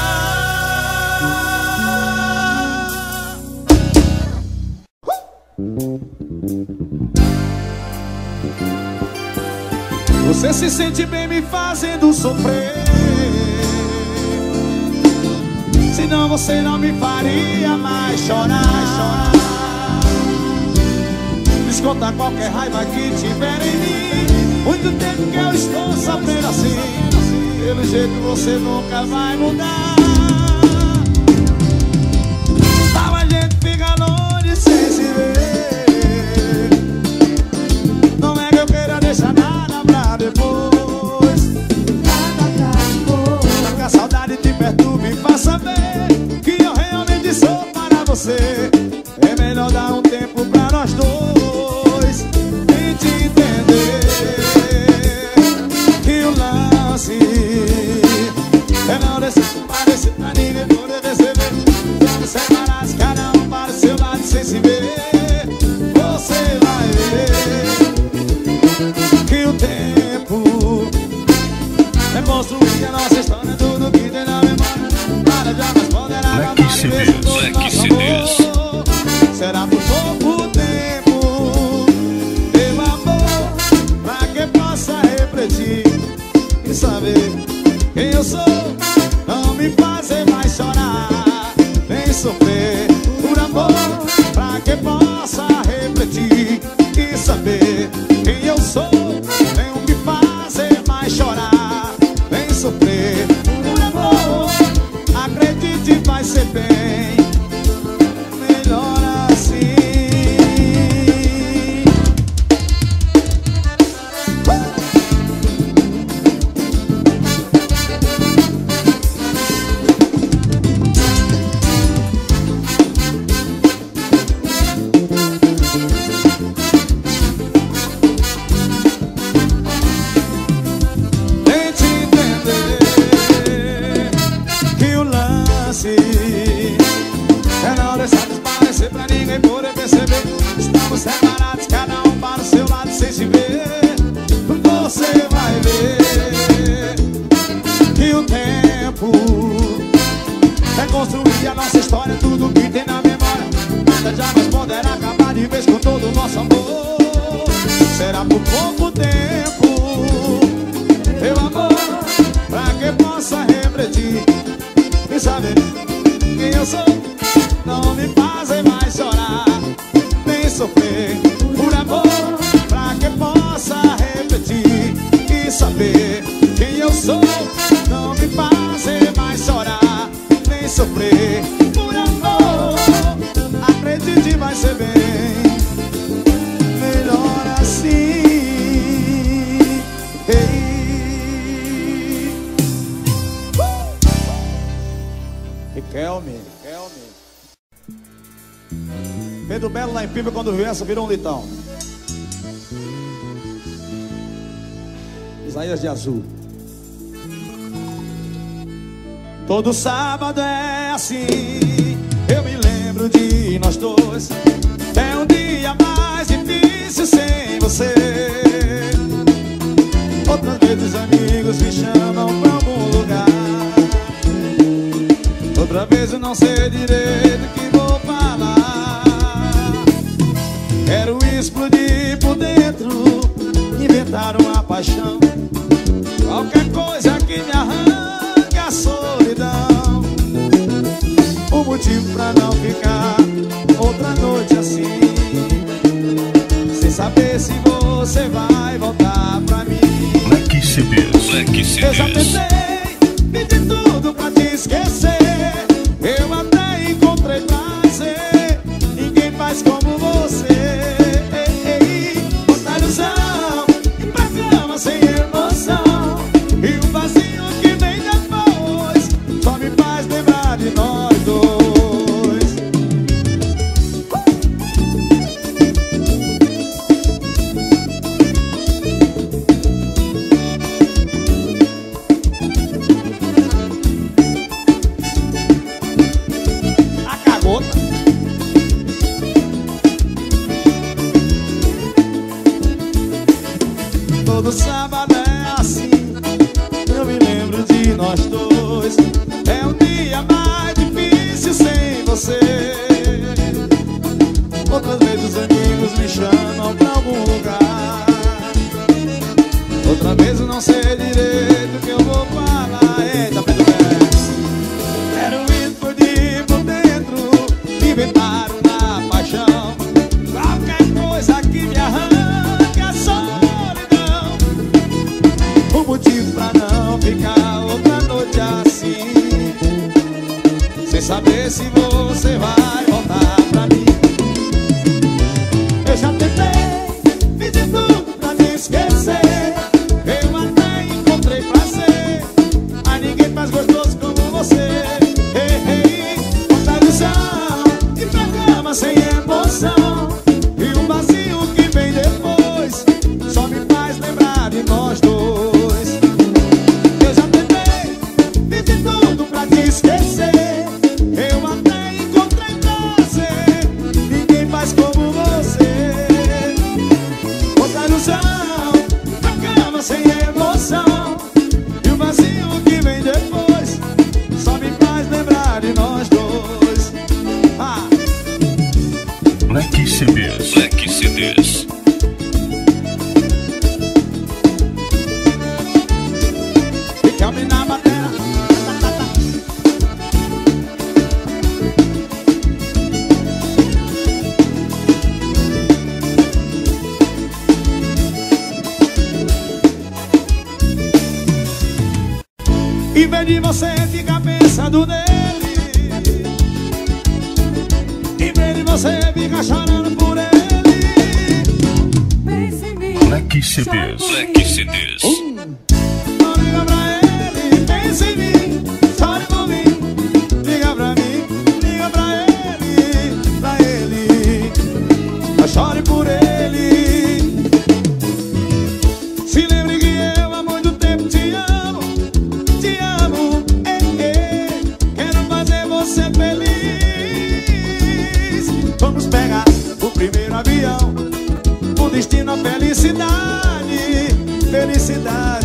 Você se sente bem me fazendo sofrer, senão você não me faria mais chorar. Desconta qualquer raiva que tiver em mim. Muito tempo que eu estou sofrendo assim. Pelo jeito você nunca vai mudar. Tal a gente fica longe sem se ver. Não é que eu queira deixar nada pra depois. Que a saudade te perturbe e faça ver que eu realmente sou para você. É melhor dar um tempo pra nós dois e te entender que o lance é não descer pra ninguém poder perceber. Vamos separar cada um para o seu lado sem se ver. Você vai ver que o tempo é construir a nossa história. Tudo que tem na memória para jamais poderá acabar. Black CDs. Será por pouco tempo, meu amor, pra que possa refletir e saber quem eu sou. Não me fazer mais chorar, nem sofrer por amor, pra que possa refletir e saber quem eu sou. Não me fazer mais chorar, nem sofrer por amor. Acredite, vai ser bem melhor assim. história, tudo que tem na memória. Nada jamais poderá acabar de vez com todo o nosso amor. Será por pouco tempo, meu amor, pra que possa refletir e saber quem eu sou. Não me fazem mais chorar, nem sofrer por amor, pra que possa refletir e saber quem eu sou. Não me fazem mais chorar, nem sofrer por amor. Acredite, vai ser bem melhor assim. Riquelme. Pedro Belo lá em Pipa, quando viu essa, virou um litão. Isaías de Azul. Todo sábado é assim, eu me lembro de nós dois. É um dia mais difícil sem você. Outras vezes amigos me chamam pra algum lugar. Outra vez eu não sei direito o que vou falar. Quero explodir por dentro, inventar uma paixão, qualquer coisa que me arranque a solidão. Um motivo pra não ficar outra noite assim, sem saber se você vai voltar pra mim. Black CDs. Eu já tentei, pedi tudo pra te esquecer. Eu até encontrei prazer, ninguém faz como você. Outra ilusão, ir pra cama sem emoção, e o vazio que vem depois só me faz lembrar de nós dois. Todo sábado é assim, eu me lembro de nós dois. É um dia mais difícil sem você. Outras vezes os amigos me chamam pra algum lugar. Outra vez eu não sei direito o que eu vou falar. Eita, Pedro Belo. Quero explodir por dentro, inventar uma paixão, qualquer coisa que me arranque a solidão. Um motivo pra não ficar outra noite assim, sem saber se você vai voltar pra mim. Eu já tentei, pedi tudo pra me esquecer. Eu até encontrei prazer, mas ninguém faz gostoso como você. Outra ilusão, ir pra cama sem emoção, e um vazio que vem depois só me faz lembrar de nós dois. Eu já tentei, pedi tudo pra te esquecer. Eu até encontrei prazer, ninguém faz como você. Outra ilusão, pra cama sem emoção, e o vazio que vem depois só me faz lembrar de nós dois. Black CDs. Riquelme na batera. Em vez de você ficar pensando nele, em vez de você ficar chorando por ele, Pense em mim. Black CDs. não liga pra ele, pensa em mim, chore por mim. Liga pra mim, liga pra ele, mas chore por ele. Se lembre que eu há muito tempo te amo, quero fazer você feliz. Vamos pegar o primeiro avião, o destino à felicidade, felicidade.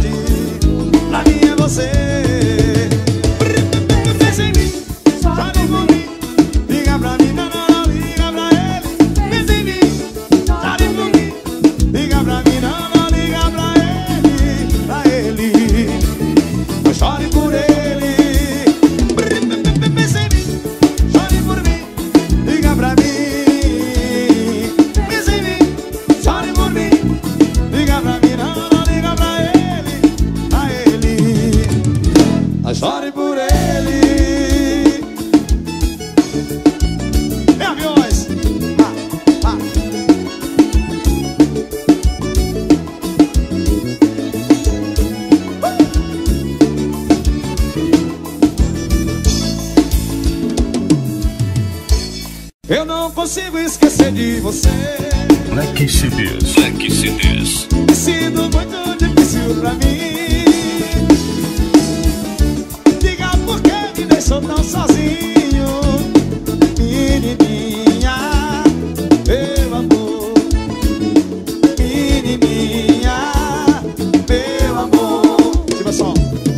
Eu não consigo esquecer de você. Black CDs. Black CDs. Tem sido muito difícil pra mim. Diga por que me deixou tão sozinho, menininha, meu amor. Menininha, meu amor. Tipo só.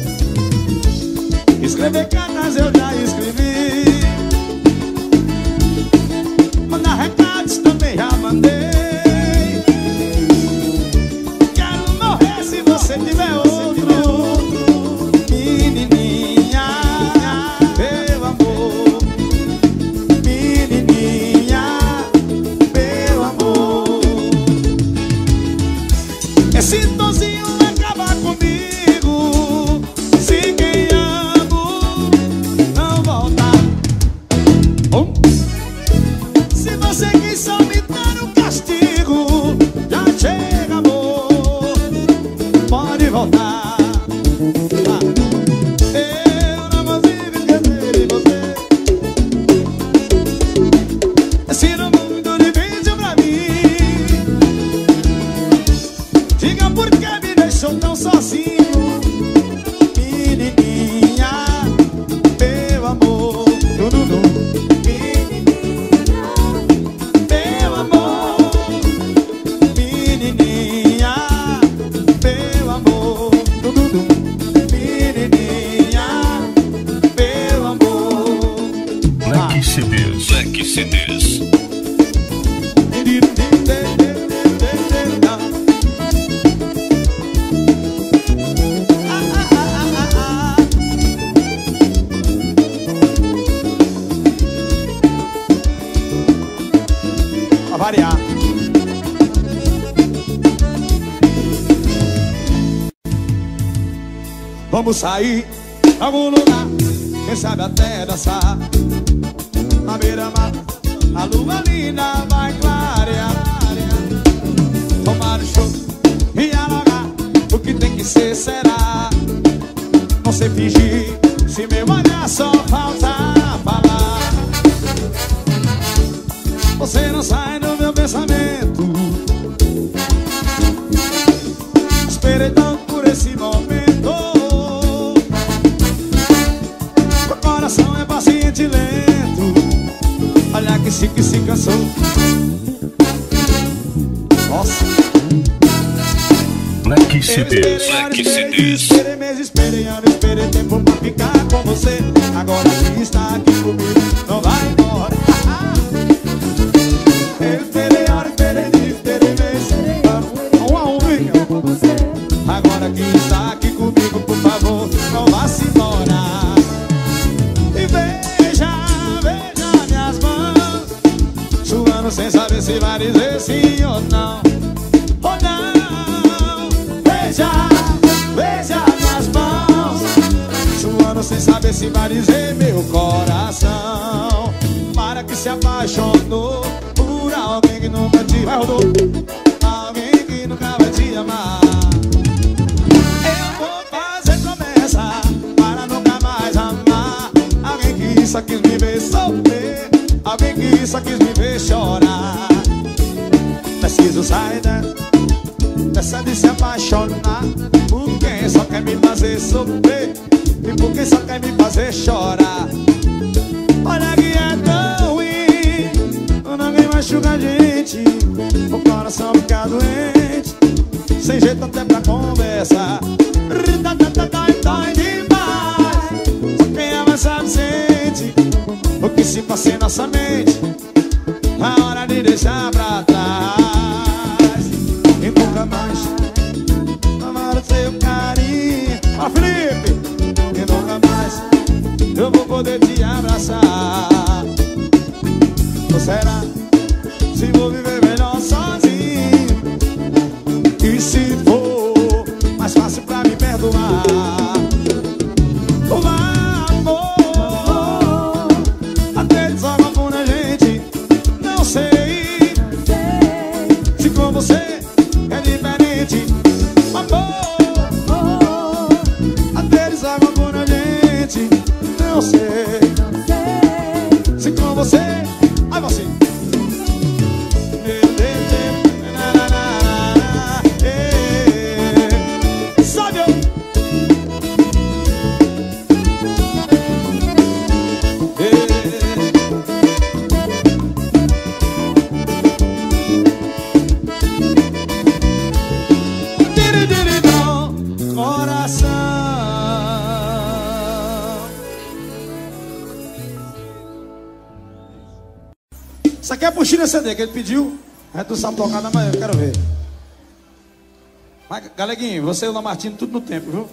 Escrever cartas eu já escrevi. Mandar recados também já mandei. Quero morrer se você tiver outro, menininha, meu amor. Menininha, meu amor. Esse tonzinho acaba comigo. Se quem amo não voltar. Se você quis só me dar um castigo, já chega, amor, pode voltar. Eu não consigo esquecer de você. É sido muito difícil pra mim. Diga por que me deixou tão sozinho, menininha, meu amor. Meu amor, menininha, meu amor. Menininha, meu amor. Black CDs. Black CDs. Pra variar. Vamos sair pra algum lugar, quem sabe até dançar. Na beira-mar, a lua linda vai clarear. Tomar um show e dialogar, o que tem que ser será. Não sei fingir, se meu olhar só falta falar. Você não sai do meu pensamento. Esperei tanto por esse momento. Meu coração é paciente e lento. Olha que se cansou. Nossa. Black CDs. Black CDs. Esperei meses, esperei anos, esperei tempo pra ficar com você. Agora que está aqui comigo, não vai embora. Eu esperei hora, esperei dia, esperei mês. Um a um, vem. Agora que está aqui comigo, por favor, não vá-se embora. E veja, veja minhas mãos, suando sem saber se vai dizer sim ou não. Ou não. Veja, veja minhas mãos, suando sem saber se vai dizer meu coração. Para que se apaixonou por alguém que nunca te vai rodou, alguém que nunca vai te amar. Eu vou fazer promessa para nunca mais amar alguém que só quis me ver sofrer, alguém que só quis me ver chorar. Preciso sair dessa de se apaixonar por quem só quer me fazer sofrer e por quem só quer me fazer chorar. Olha que é tão ruim quando alguém machuca a gente, o coração fica doente, sem jeito até pra conversar. Dói demais, só quem ama sabe sente o que se passa em nossa mente. A hora de deixar pra trás e nunca mais amar o seu carinho. Ó Felipe, e nunca mais eu vou poder te abraçar. Ou será se vou viver melhor sozinho? E se for mais fácil pra me perdoar? O amor até desabafa na gente. Não sei se com você é diferente. Amor até desabafa na gente. Não sei se com você, ai você. Isso aqui é pro China CD que ele pediu. A gente não sabe tocar na manhã, eu quero ver. Mas, Galeguinho, você e o Lamartine, tudo no tempo, viu?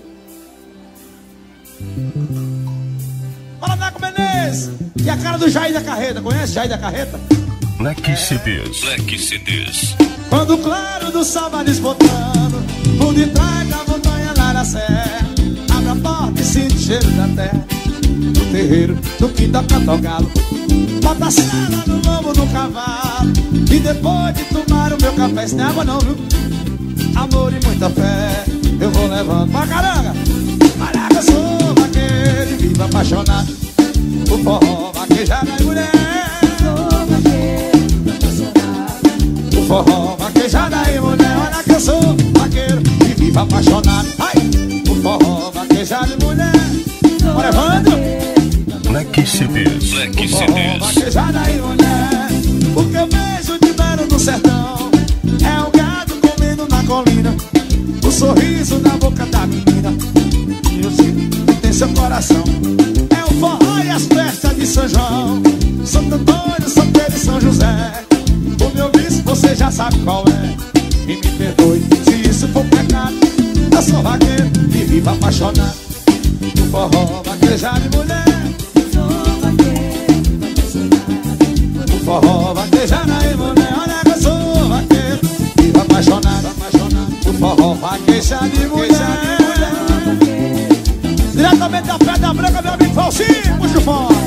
Fala, Naco Menezes! E a cara do Jair da Carreta, conhece Jair da Carreta? Black CDs. Black CDs. Quando o claro do sol vai desbotando, por detrás da montanha lá na serra, abre a porta e sente o cheiro da terra. No terreiro, do quintal canta o galo, bota a sela no lombo do cavalo, e depois de tomar o meu café, sem água não, viu? Amor e muita fé, eu vou levando pra caranga. Caraca, eu sou vaqueiro e vivo apaixonado por forró, vaquejada e mulher. Sou vaqueiro, apaixonado por forró, vaquejada e mulher. Olha que eu sou vaqueiro e vivo apaixonado. Ai, por forró, vaquejada e mulher. Bora, Evandro! Black CDs. Black CDs. Vaquejada e mulher. O que eu vejo de belo no sertão é o gado comendo na colina, o sorriso na boca da menina, e eu sinto que tem seu coração. É o forró e as festas de São João, Santo Antônio, São Pedro e São José. O meu vício você já sabe qual é, e me perdoe se isso for pecado. Eu sou vaqueiro e vivo apaixonado por forró, vaquejada e mulher. Sou vaqueiro, apaixonado por forró, vaquejada e mulher. Olha que eu sou vaqueiro, vivo apaixonado, por forró, vaquejada e mulher. Diretamente da Pedra Branca, meu amigo Falsinho, puxa o fone.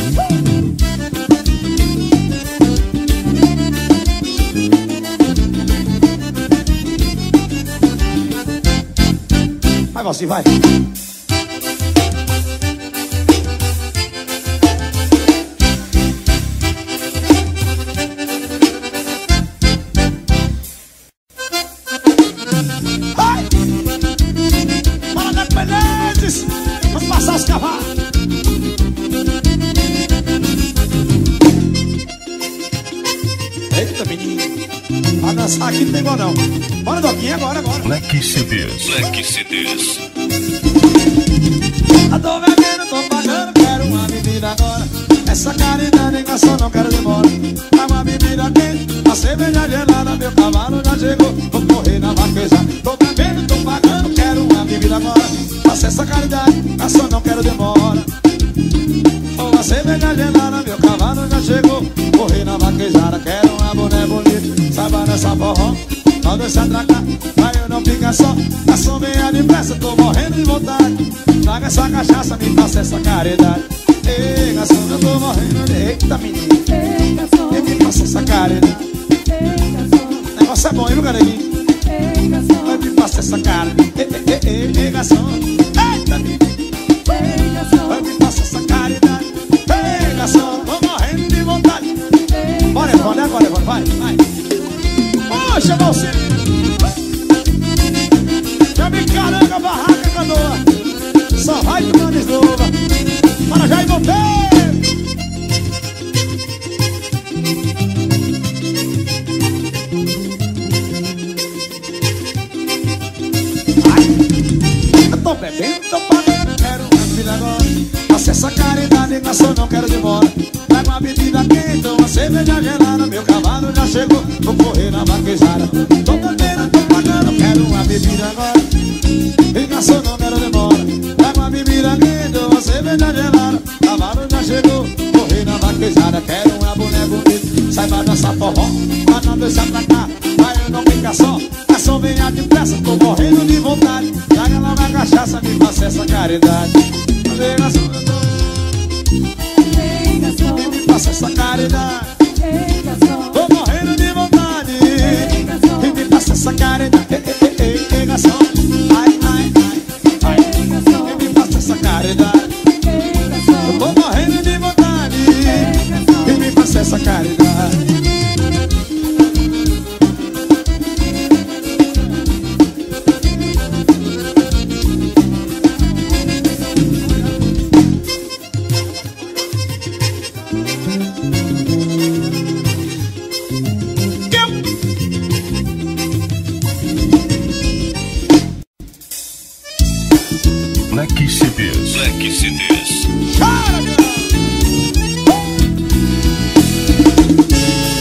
Vai, Valsinho, vai. Vamos passar os cavalos. Eita, menino, pra dançar aqui não tem igual não. Bora, Doquinha, agora. Black CDs. Black CDs. Eu tô bebendo, tô pagando, quero uma bebida agora. Essa caridade engraçou, não quero demora. Dá uma bebida quente, a cerveja gelada, meu cavalo já chegou, vou correr na vaquejada. Tô bebendo, tô pagando, quero uma bebida agora. Faça essa caridade, engraçou, não quero demora. Uma cerveja gelada, meu cavalo já chegou, correr na vaquejada. Quero uma boné bonita, saiba nessa forró, não deixa atracar, pra eu não ficar só. Garçom, venha depressa, tô morrendo de vontade. Traga essa cachaça, me faça essa caridade. Ei, garçom, eu tô morrendo de... Eita, menino, Ei, garçom, me faça essa caridade. ei, garçom, O negócio é bom, hein, meu garotinho? ei, garçom, Me faça essa caridade. Ei, garçom. Eita, menino, ei, garçom, me faça essa caridade. Ei, garçom, tô morrendo de vontade. ei, Bora, Evandro, agora, Evandro, vai. Poxa, Valsinho. Já me caranga, barraca, canoa. Só vai tomando eslova. Para já e voltei. Eu tô bebendo, tô pagando, quero uma bebida agora. Faça essa caridade, engraçou, não quero demora. Traga uma bebida quente, uma cerveja gelada, meu cavalo já chegou, vou correr na vaquejada. Tô bebendo, tô pagando, quero uma bebida agora. Engraçou, não quero demora. Traga uma bebida quente, uma cerveja gelada, cavalo já chegou, correr na vaquejada. Quero uma boné bonita, saiba dançar forró, pra não deixar pra cá, pra eu não ficar só. Garçom, venha depressa, tô morrendo de vontade. Traga lá uma cachaça, me faça essa caridade. Ei, garçom, eu tô... ei, garçom, me faça essa caridade. ei, garçom, Tô morrendo de vontade. ei, garçom, E me faça essa caridade. Ei, garçom. Ai, ei, garçom, e me faça essa caridade. ei, garçom, Tô morrendo de vontade. ei, garçom, E me faça essa caridade. Black CDs. Black CDs. Chora, meu.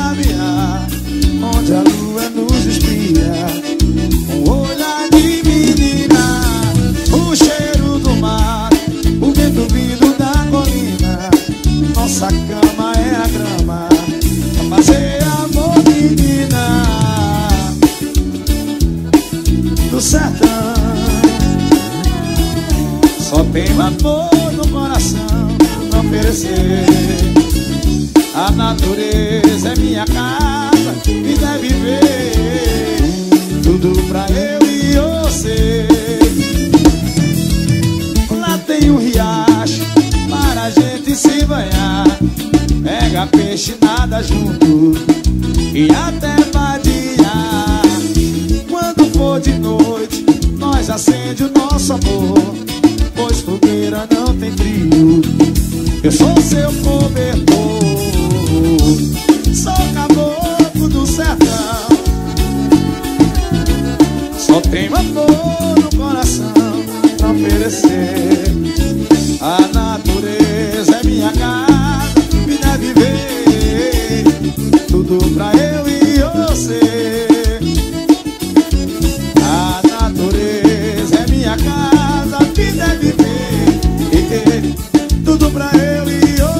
sabiá, onde a lua nos espia. Um olhar de menina, o cheiro do mar, o vento vindo da colina. Nossa cama é a grama, pra fazer amor, menina do sertão. Só tenho amor no coração pra oferecer. A natureza é minha casa e deve ver tudo pra eu e você. Lá tem um riacho para a gente se banhar. Pega peixe, nada junto e até vadiar. Quando for de noite, nós acende o nosso amor, pois fogueira não tem frio. Eu sou seu cobertor, sou caboclo do sertão. Só tenho amor no coração pra oferecer. A natureza é minha casa e deve ver tudo pra eu e você. A natureza é minha casa e deve ver tudo pra eu e eu.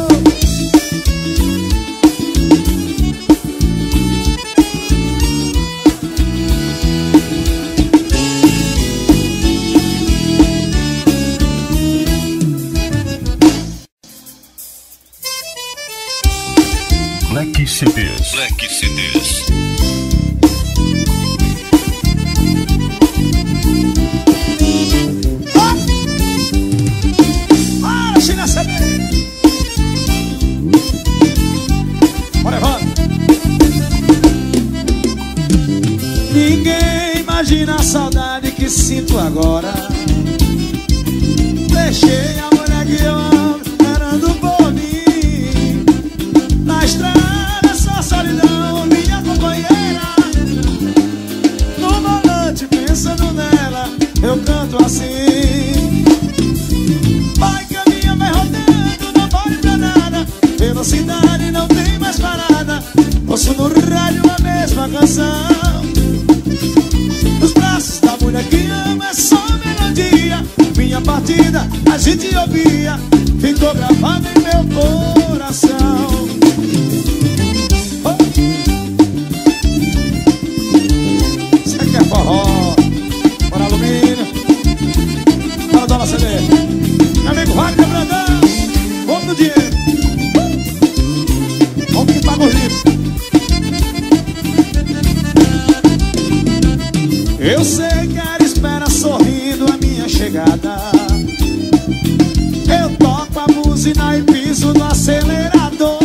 Black CDs. Black CDs. Bora, China CD! Bora, Evandro! Ninguém imagina a saudade que sinto agora. Deixei a mulher que eu amo esperando por mim. Na estrada só solidão, minha companheira. No volante pensando nela, eu canto assim. Vai caminha, vai rodando, não pode pra nada. Velocidade não tem mais parada. Ouço no rádio a mesma canção. Nos braços da mulher que ama é só melodia. Minha partida a gente ouvia, ficou gravado em meu coração. Você quer forró? Bora alumínio, bora dólar CD. Meu amigo Wagner Brandão, vamos no dinheiro. Vamos que paga os livros. Eu sei que ela espera sorrindo a minha chegada. Eu toco a buzina e piso no acelerador.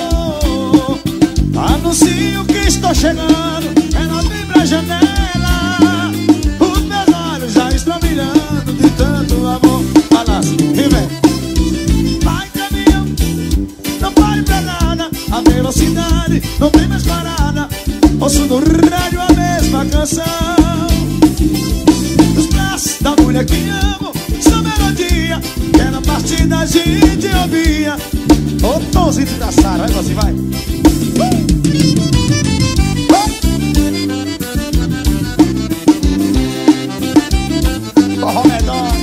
Anuncio que estou chegando, ela vem pra janela. Os meus olhos já estão brilhando de tanto amor. Balança e vem. Vai caminhão, não pare pra nada. A velocidade não tem mais parada. Ouço no rádio a mesma canção. Nos braços da mulher que amo, sua melodia, que era partida a gente ouvia. Ô Tonzinho da Sara, vai você, vai. Forró medonho.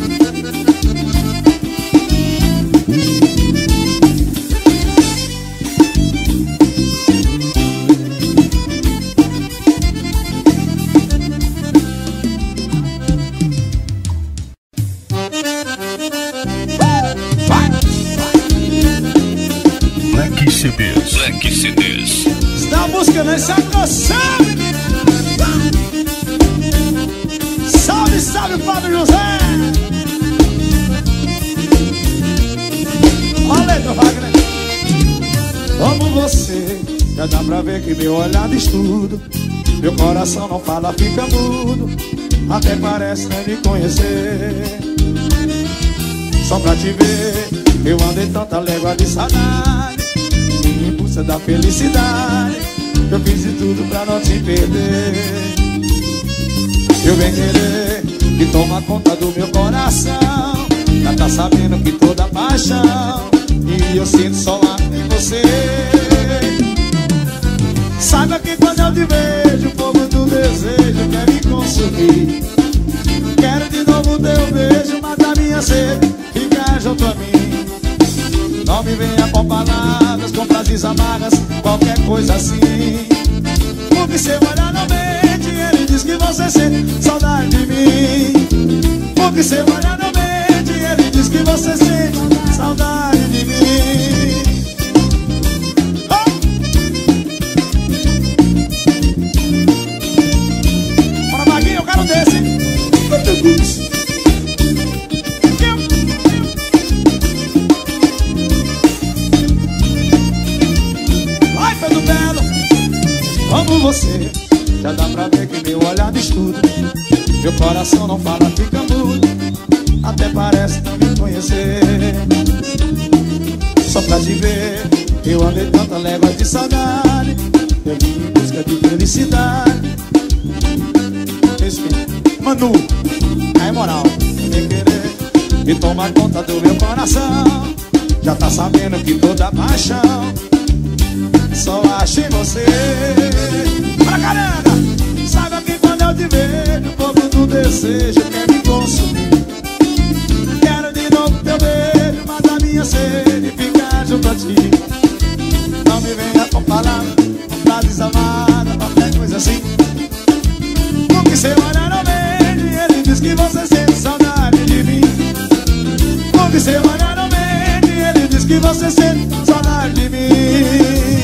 Black CDs. Black CDs. Está buscando essa canção, menina. Salve, salve, Fábio José. Olha, meu Wagner. Como você, já dá pra ver que meu olhar diz tudo. Meu coração não fala, fica mudo. Até parece nem me conhecer. Só pra te ver, eu andei tanta légua de saudade. Em busca da felicidade, eu fiz de tudo pra não te perder. Eu bem querer que toma conta do meu coração. Já tá sabendo que toda paixão e eu sinto só lá em você. Saiba que quando eu te vejo, o fogo do desejo quer me consumir. Quero de novo teu beijo, matar minha sede, ficar junto a mim. Não me venha com palavras, com frases amargas, qualquer coisa assim. Porque seu olhar não mente, ele diz que você sente saudade de mim. Porque seu olhar não mente, ele diz que você sente saudade de mim. Bora, Maguinho, eu quero desse. Vai, Pedro Belo, amo você. Já dá pra ver que meu olhar diz tudo. Meu coração não fala, fica mudo. Até parece não me conhecer. Só pra te ver, eu andei tanta légua de saudade. Eu vim em busca de felicidade. Manu, é moral, tem querer e toma conta do meu coração. Já tá sabendo que toda paixão só acho em você. Pra caramba, saiba que quando eu te vejo, o fogo do desejo quer me consumir. Quero de novo teu beijo, matar minha sede e ficar junto a ti. Não me venha com palavras, com frases amargas, qualquer coisa assim. Porque seu olhar não mente, ele diz que você sente saudade de mim. Porque seu olhar não mente, ele diz que você sente saudade de mim.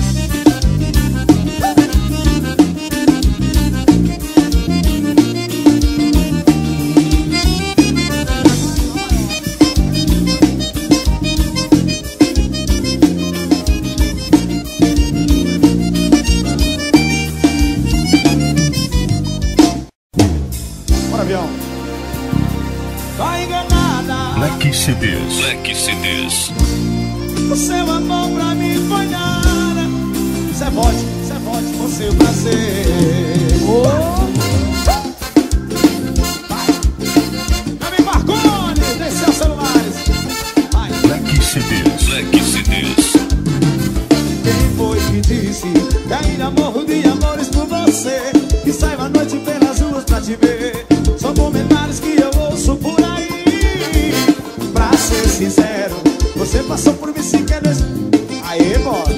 Tá enganada. Black CDs. Black CDs. O seu amor pra mim foi nada. Cê volte com seu prazer. Vai, Marconi, desceu os celulares. Vai. Black CDs. Black CDs. Quem foi que disse que ainda morro de amores por você? Que saio à noite pelas ruas pra te ver. São comentários que eu ouço por aí. Pra ser sincero, você passou por mim sequer. Aê, bora.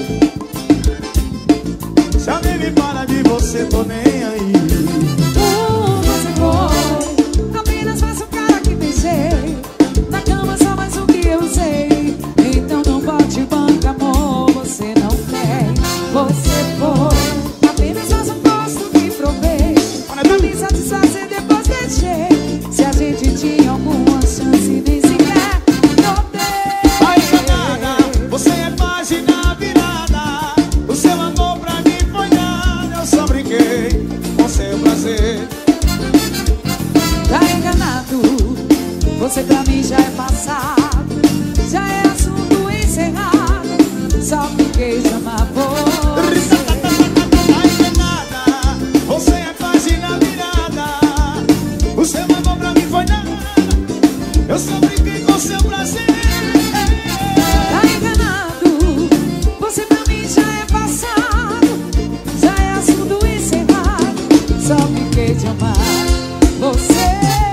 Se alguém me fala de você, tô nem aí. Você foi apenas mais um cara que pensei. Na cama só mais um que eu sei. Então não bote banca, amor, você não quer. Você foi apenas mais um gosto que provei. Pra me satisfazer depois deixei. Se a gente tinha alguma chance, nem sequer notei. Vai enganada, você é página virada. O seu amor pra mim foi nada. Eu só brinquei com seu prazer. Tá enganado, você pra mim já é passado. Já é assunto encerrado. Só fiquei de amar você. Tá enganada, você é página virada. O seu amor pra mim foi nada. Eu só brinquei com seu prazer. Tá enganado, você pra mim já é passado. Já é assunto encerrado. Só fiquei de amar você.